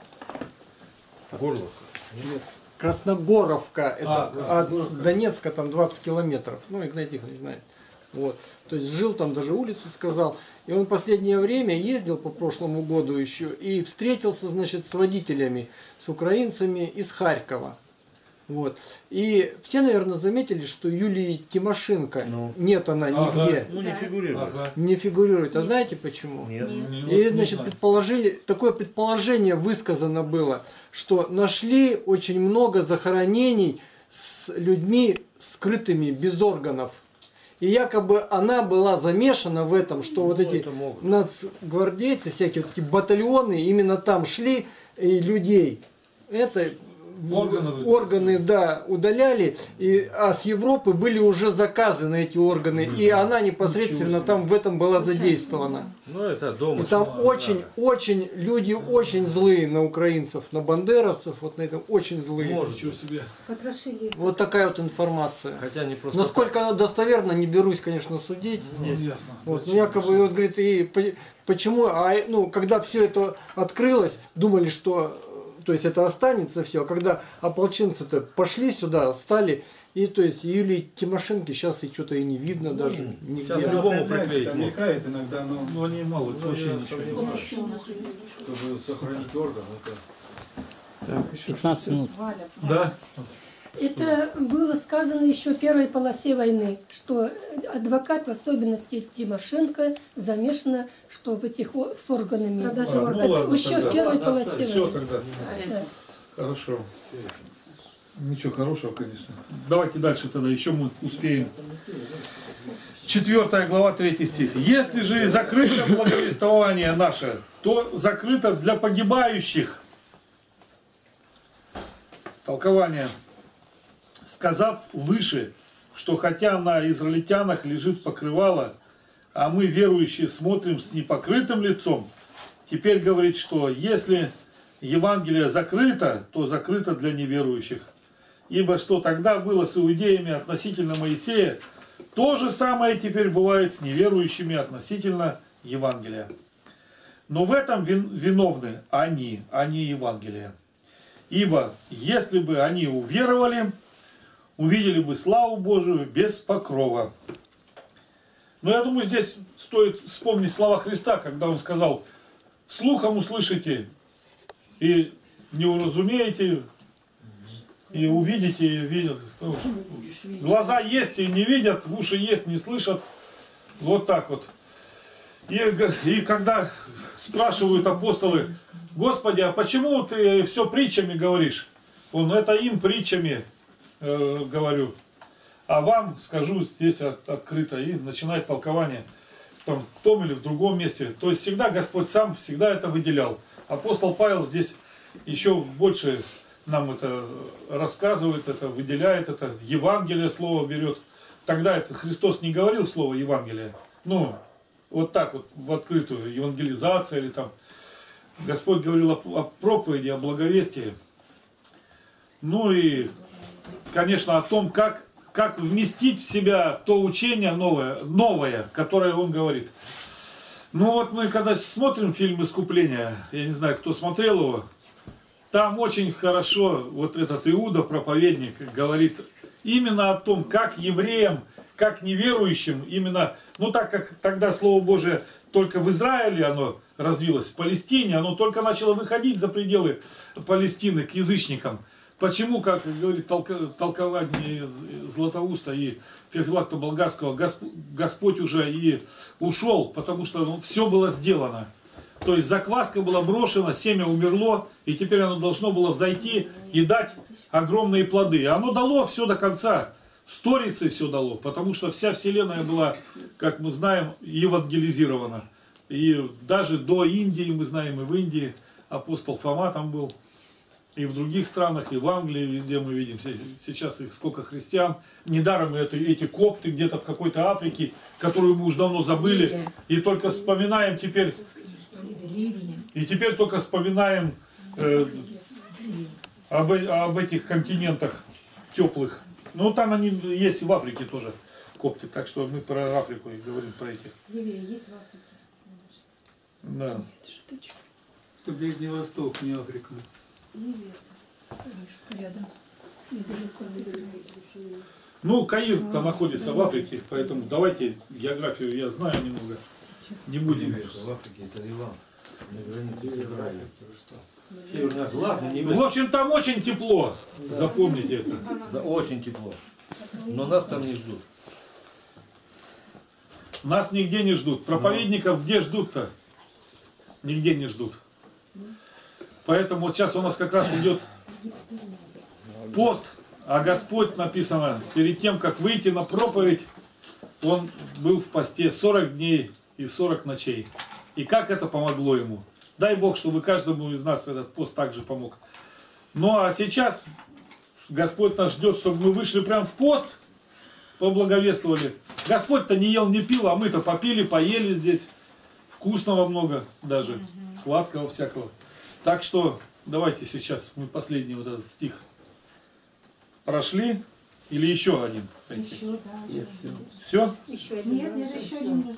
Горловка? Нет. Красногоровка. Это от Донецка там 20 километров. Ну, Игнатьев не знает. Вот. То есть жил там, даже улицу сказал. И он последнее время ездил по прошлому году еще и встретился, значит, с водителями, с украинцами из Харькова. Вот. И все, наверное, заметили, что Юлии Тимошенко нет, она нигде. Ну, не фигурирует. Не фигурирует. А знаете почему? Нет. И, значит, такое предположение высказано было, что нашли очень много захоронений с людьми скрытыми, без органов. И якобы она была замешана в этом, что вот эти нацгвардейцы, всякие вот эти батальоны, именно там шли и людей. Это органы, да, удаляли, а с Европы были уже заказы на эти органы, и она непосредственно там в этом была задействована. Ну, это дома. И там очень, люди очень злые на украинцев, на бандеровцев, вот на этом очень злые. Ничего себе. Потрошили. Вот такая вот информация. Хотя не просто насколько она достоверна, не берусь, конечно, судить здесь. Ясно. Вот, ну, якобы, вот, говорит, и почему, когда все это открылось, думали, что то есть это останется все, а когда ополченцы-то пошли сюда, стали, и то есть Юлии Тимошенко сейчас и что-то и не видно даже нигде. Сейчас любому приклеить там мелькает иногда, но... Ну, они мало, вообще ничего не знают. Чтобы сохранить орган, это... 15 минут. Да? Это было сказано еще в первой полосе войны, что адвокат, в особенности Тимошенко, замешана, что в этих с органами. Ну, это ладно, еще тогда. в первой Ладно, полосе все войны. тогда. Да. Хорошо. Ничего хорошего, конечно. Давайте дальше тогда, еще мы успеем. 4 глава, 3 стих. Если же и закрыто благовествование наше, то закрыто для погибающих. Толкование. Сказав выше, что хотя на израильтянах лежит покрывало, а мы, верующие, смотрим с непокрытым лицом, теперь говорит, что если Евангелие закрыто, то закрыто для неверующих. Ибо что тогда было с иудеями относительно Моисея, то же самое теперь бывает с неверующими относительно Евангелия. Но в этом виновны они, а не Евангелие. Ибо если бы они уверовали, увидели бы славу Божию без покрова. Но я думаю, здесь стоит вспомнить слова Христа, когда Он сказал: слухом услышите и не уразумеете, и увидите, и видят. Глаза есть и не видят, уши есть, не слышат. Вот так вот. И когда спрашивают апостолы: Господи, а почему ты все притчами говоришь? Он: это им притчами говорю. А вам скажу здесь открыто. И начинает толкование там, в том или в другом месте. То есть всегда Господь сам всегда это выделял. Апостол Павел здесь еще больше нам это рассказывает, это выделяет, это Евангелие слово берет. Тогда это Христос не говорил слово Евангелие. Ну, вот так вот, в открытую, евангелизация или там. Господь говорил о проповеди, о благовестии. Ну и, конечно, о том, как вместить в себя то учение новое, которое он говорит. Ну вот мы когда смотрим фильм «Искупление», я не знаю, кто смотрел его, там очень хорошо вот этот Иуда, проповедник, говорит именно о том, как евреям, как неверующим, именно, ну так как тогда Слово Божие только в Израиле оно развилось, в Палестине, оно только начало выходить за пределы Палестины к язычникам. Почему, как говорит толкование Златоуста и Феофилакта Болгарского, Господь уже и ушел, потому что все было сделано. То есть закваска была брошена, семя умерло, и теперь оно должно было взойти и дать огромные плоды. И оно дало все до конца, сторицей все дало, потому что вся вселенная была, как мы знаем, евангелизирована. И даже до Индии, мы знаем, и в Индии апостол Фома там был. И в других странах, и в Англии, везде мы видим сейчас их сколько христиан. Недаром эти копты где-то в какой-то Африке, которую мы уже давно забыли. И только вспоминаем теперь. И теперь только вспоминаем об этих континентах теплых. Ну там они есть и в Африке тоже копты. Так что мы про Африку и говорим, про этих. Ливия есть в Африке. Да. Это Ближний Восток, не Африка. Рядом. Ну, Каир-то находится в Африке, поэтому давайте географию я знаю немного. Не будем. В Африке это Ливан. На границе с Израилем. Северная, ладно, не В общем, там очень тепло. Запомните это. Да, очень тепло. Но нас там не ждут. Нас нигде не ждут. Проповедников где ждут-то? Нигде не ждут. Поэтому вот сейчас у нас как раз идет пост, а Господь, написано, перед тем, как выйти на проповедь, Он был в посте 40 дней и 40 ночей. И как это помогло Ему? Дай Бог, чтобы каждому из нас этот пост также помог. Ну а сейчас Господь нас ждет, чтобы мы вышли прям в пост, поблаговествовали. Господь-то не ел, не пил, а мы-то попили, поели здесь. Вкусного много даже, сладкого всякого. Так что давайте сейчас мы последний вот этот стих прошли. Или еще один? Еще, да. Нет, все. Все? Еще один. Нет, еще один.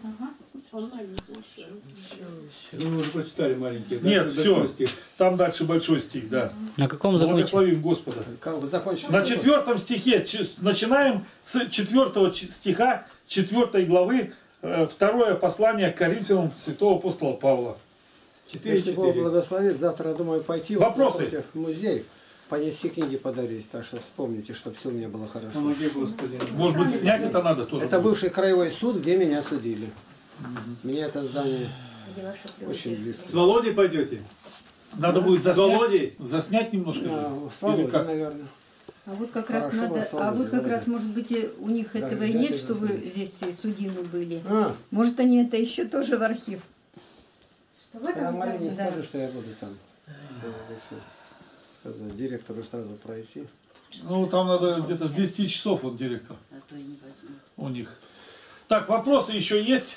Ну, мы уже прочитали маленький. Нет, все. Там дальше большой стих, да. На каком закончим? Благословим Господа. Как бы закончим. На 4 стихе, начинаем с 4 стиха 4 главы, 2 послание к Коринфянам святого апостола Павла. Если Бог благословит, завтра, думаю, пойти Вопросы? в музей, понести книги подарить. Так что вспомните, чтобы все у меня было хорошо. Помоги, Господи. Может быть, снять это надо тоже? Это бывший краевой суд, где меня судили. Мне это здание очень близко. С Володей пойдете? Надо будет С Володей? заснять немножко же. С Володей, Или как? наверное. А вот как раз Хорошо, надо, вас а вот как Володя. раз, может быть, у них Даже этого и взять нет, и что вы заснять. здесь судимы были. А, Может, они это еще тоже в архив. Что в этом я Марине здании? Да. скажу, что я буду там. Сказать, директору сразу пройти. Ну, там надо где-то с 10 часов, вот директор А то и не возьму. у них. Так, вопросы еще есть?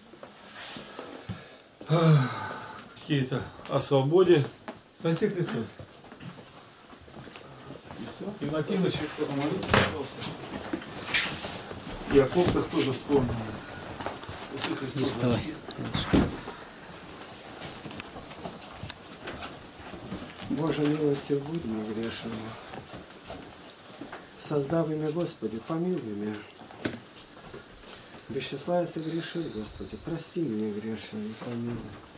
Какие-то о свободе. Спаси Христос. Игнатьевич, помолитесь, пожалуйста. И о коптах тоже вспомнили. Спаси Христос. Не вставай. Боже, милостью будь мне грешным. Создав имя Господи, помилуй меня. Без числа я согрешил, Господи, прости меня грешным и помилуй.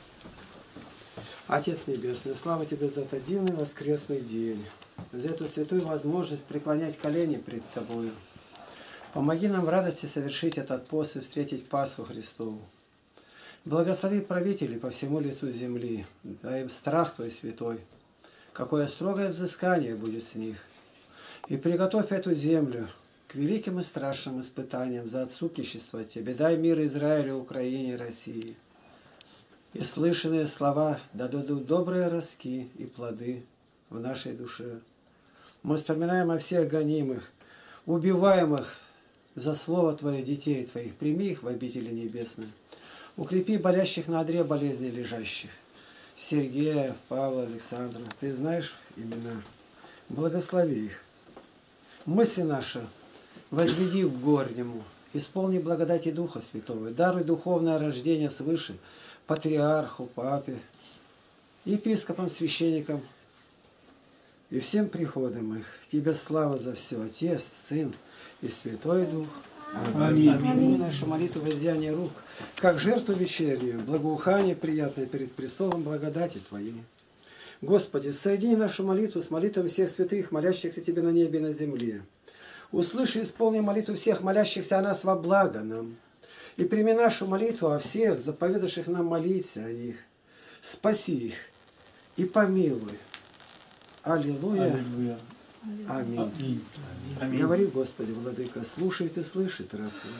Отец Небесный, слава Тебе за этот дивный воскресный день, за эту святую возможность преклонять колени пред Тобою. Помоги нам в радости совершить этот пост и встретить Пасху Христову. Благослови правителей по всему лицу земли, дай им страх Твой святой. Какое строгое взыскание будет с них. И приготовь эту землю к великим и страшным испытаниям за отступничество от Тебе. Дай мир Израилю, Украине, России. И слышанные слова дадут добрые ростки и плоды в нашей душе. Мы вспоминаем о всех гонимых, убиваемых за Слово Твое детей Твоих. Прими их в обители небесной. Укрепи болящих на одре болезни лежащих. Сергея, Павла, Александра. Ты знаешь имена. благослови их. Мысли наши возведи к горнему, исполни благодати Духа Святого, даруй духовное рождение свыше патриарху, папе, епископам, священникам и всем приходам их. Тебе слава за все, Отец, Сын и Святой Дух. Аминь. Аминь. Нашу молитву воздеяния рук, как жертву вечернюю, благоухание приятное перед престолом благодати Твоей. Господи, соедини нашу молитву с молитвой всех святых, молящихся Тебе на небе и на земле. Услыши и исполни молитву всех, молящихся о нас во благо нам. И прими нашу молитву о всех, заповедавших нам молиться о них. Спаси их и помилуй. Аллилуйя. Аллилуйя. Аминь. Аминь. Говори, Господи, Владыка, слушает и слышит раб Твой.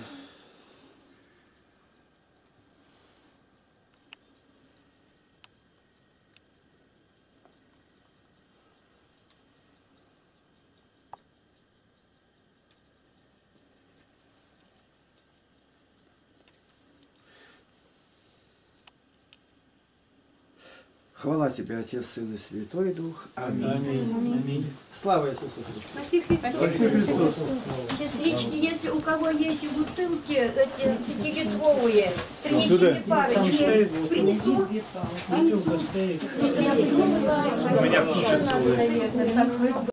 Хвала Тебе, Отец, Сын и Святой Дух. Аминь. Аминь. Слава Иисусу Христу. Спасибо Христос. Сестрички, если у кого есть бутылки эти 5-литровые, принесите мне парочку. Принесу. У меня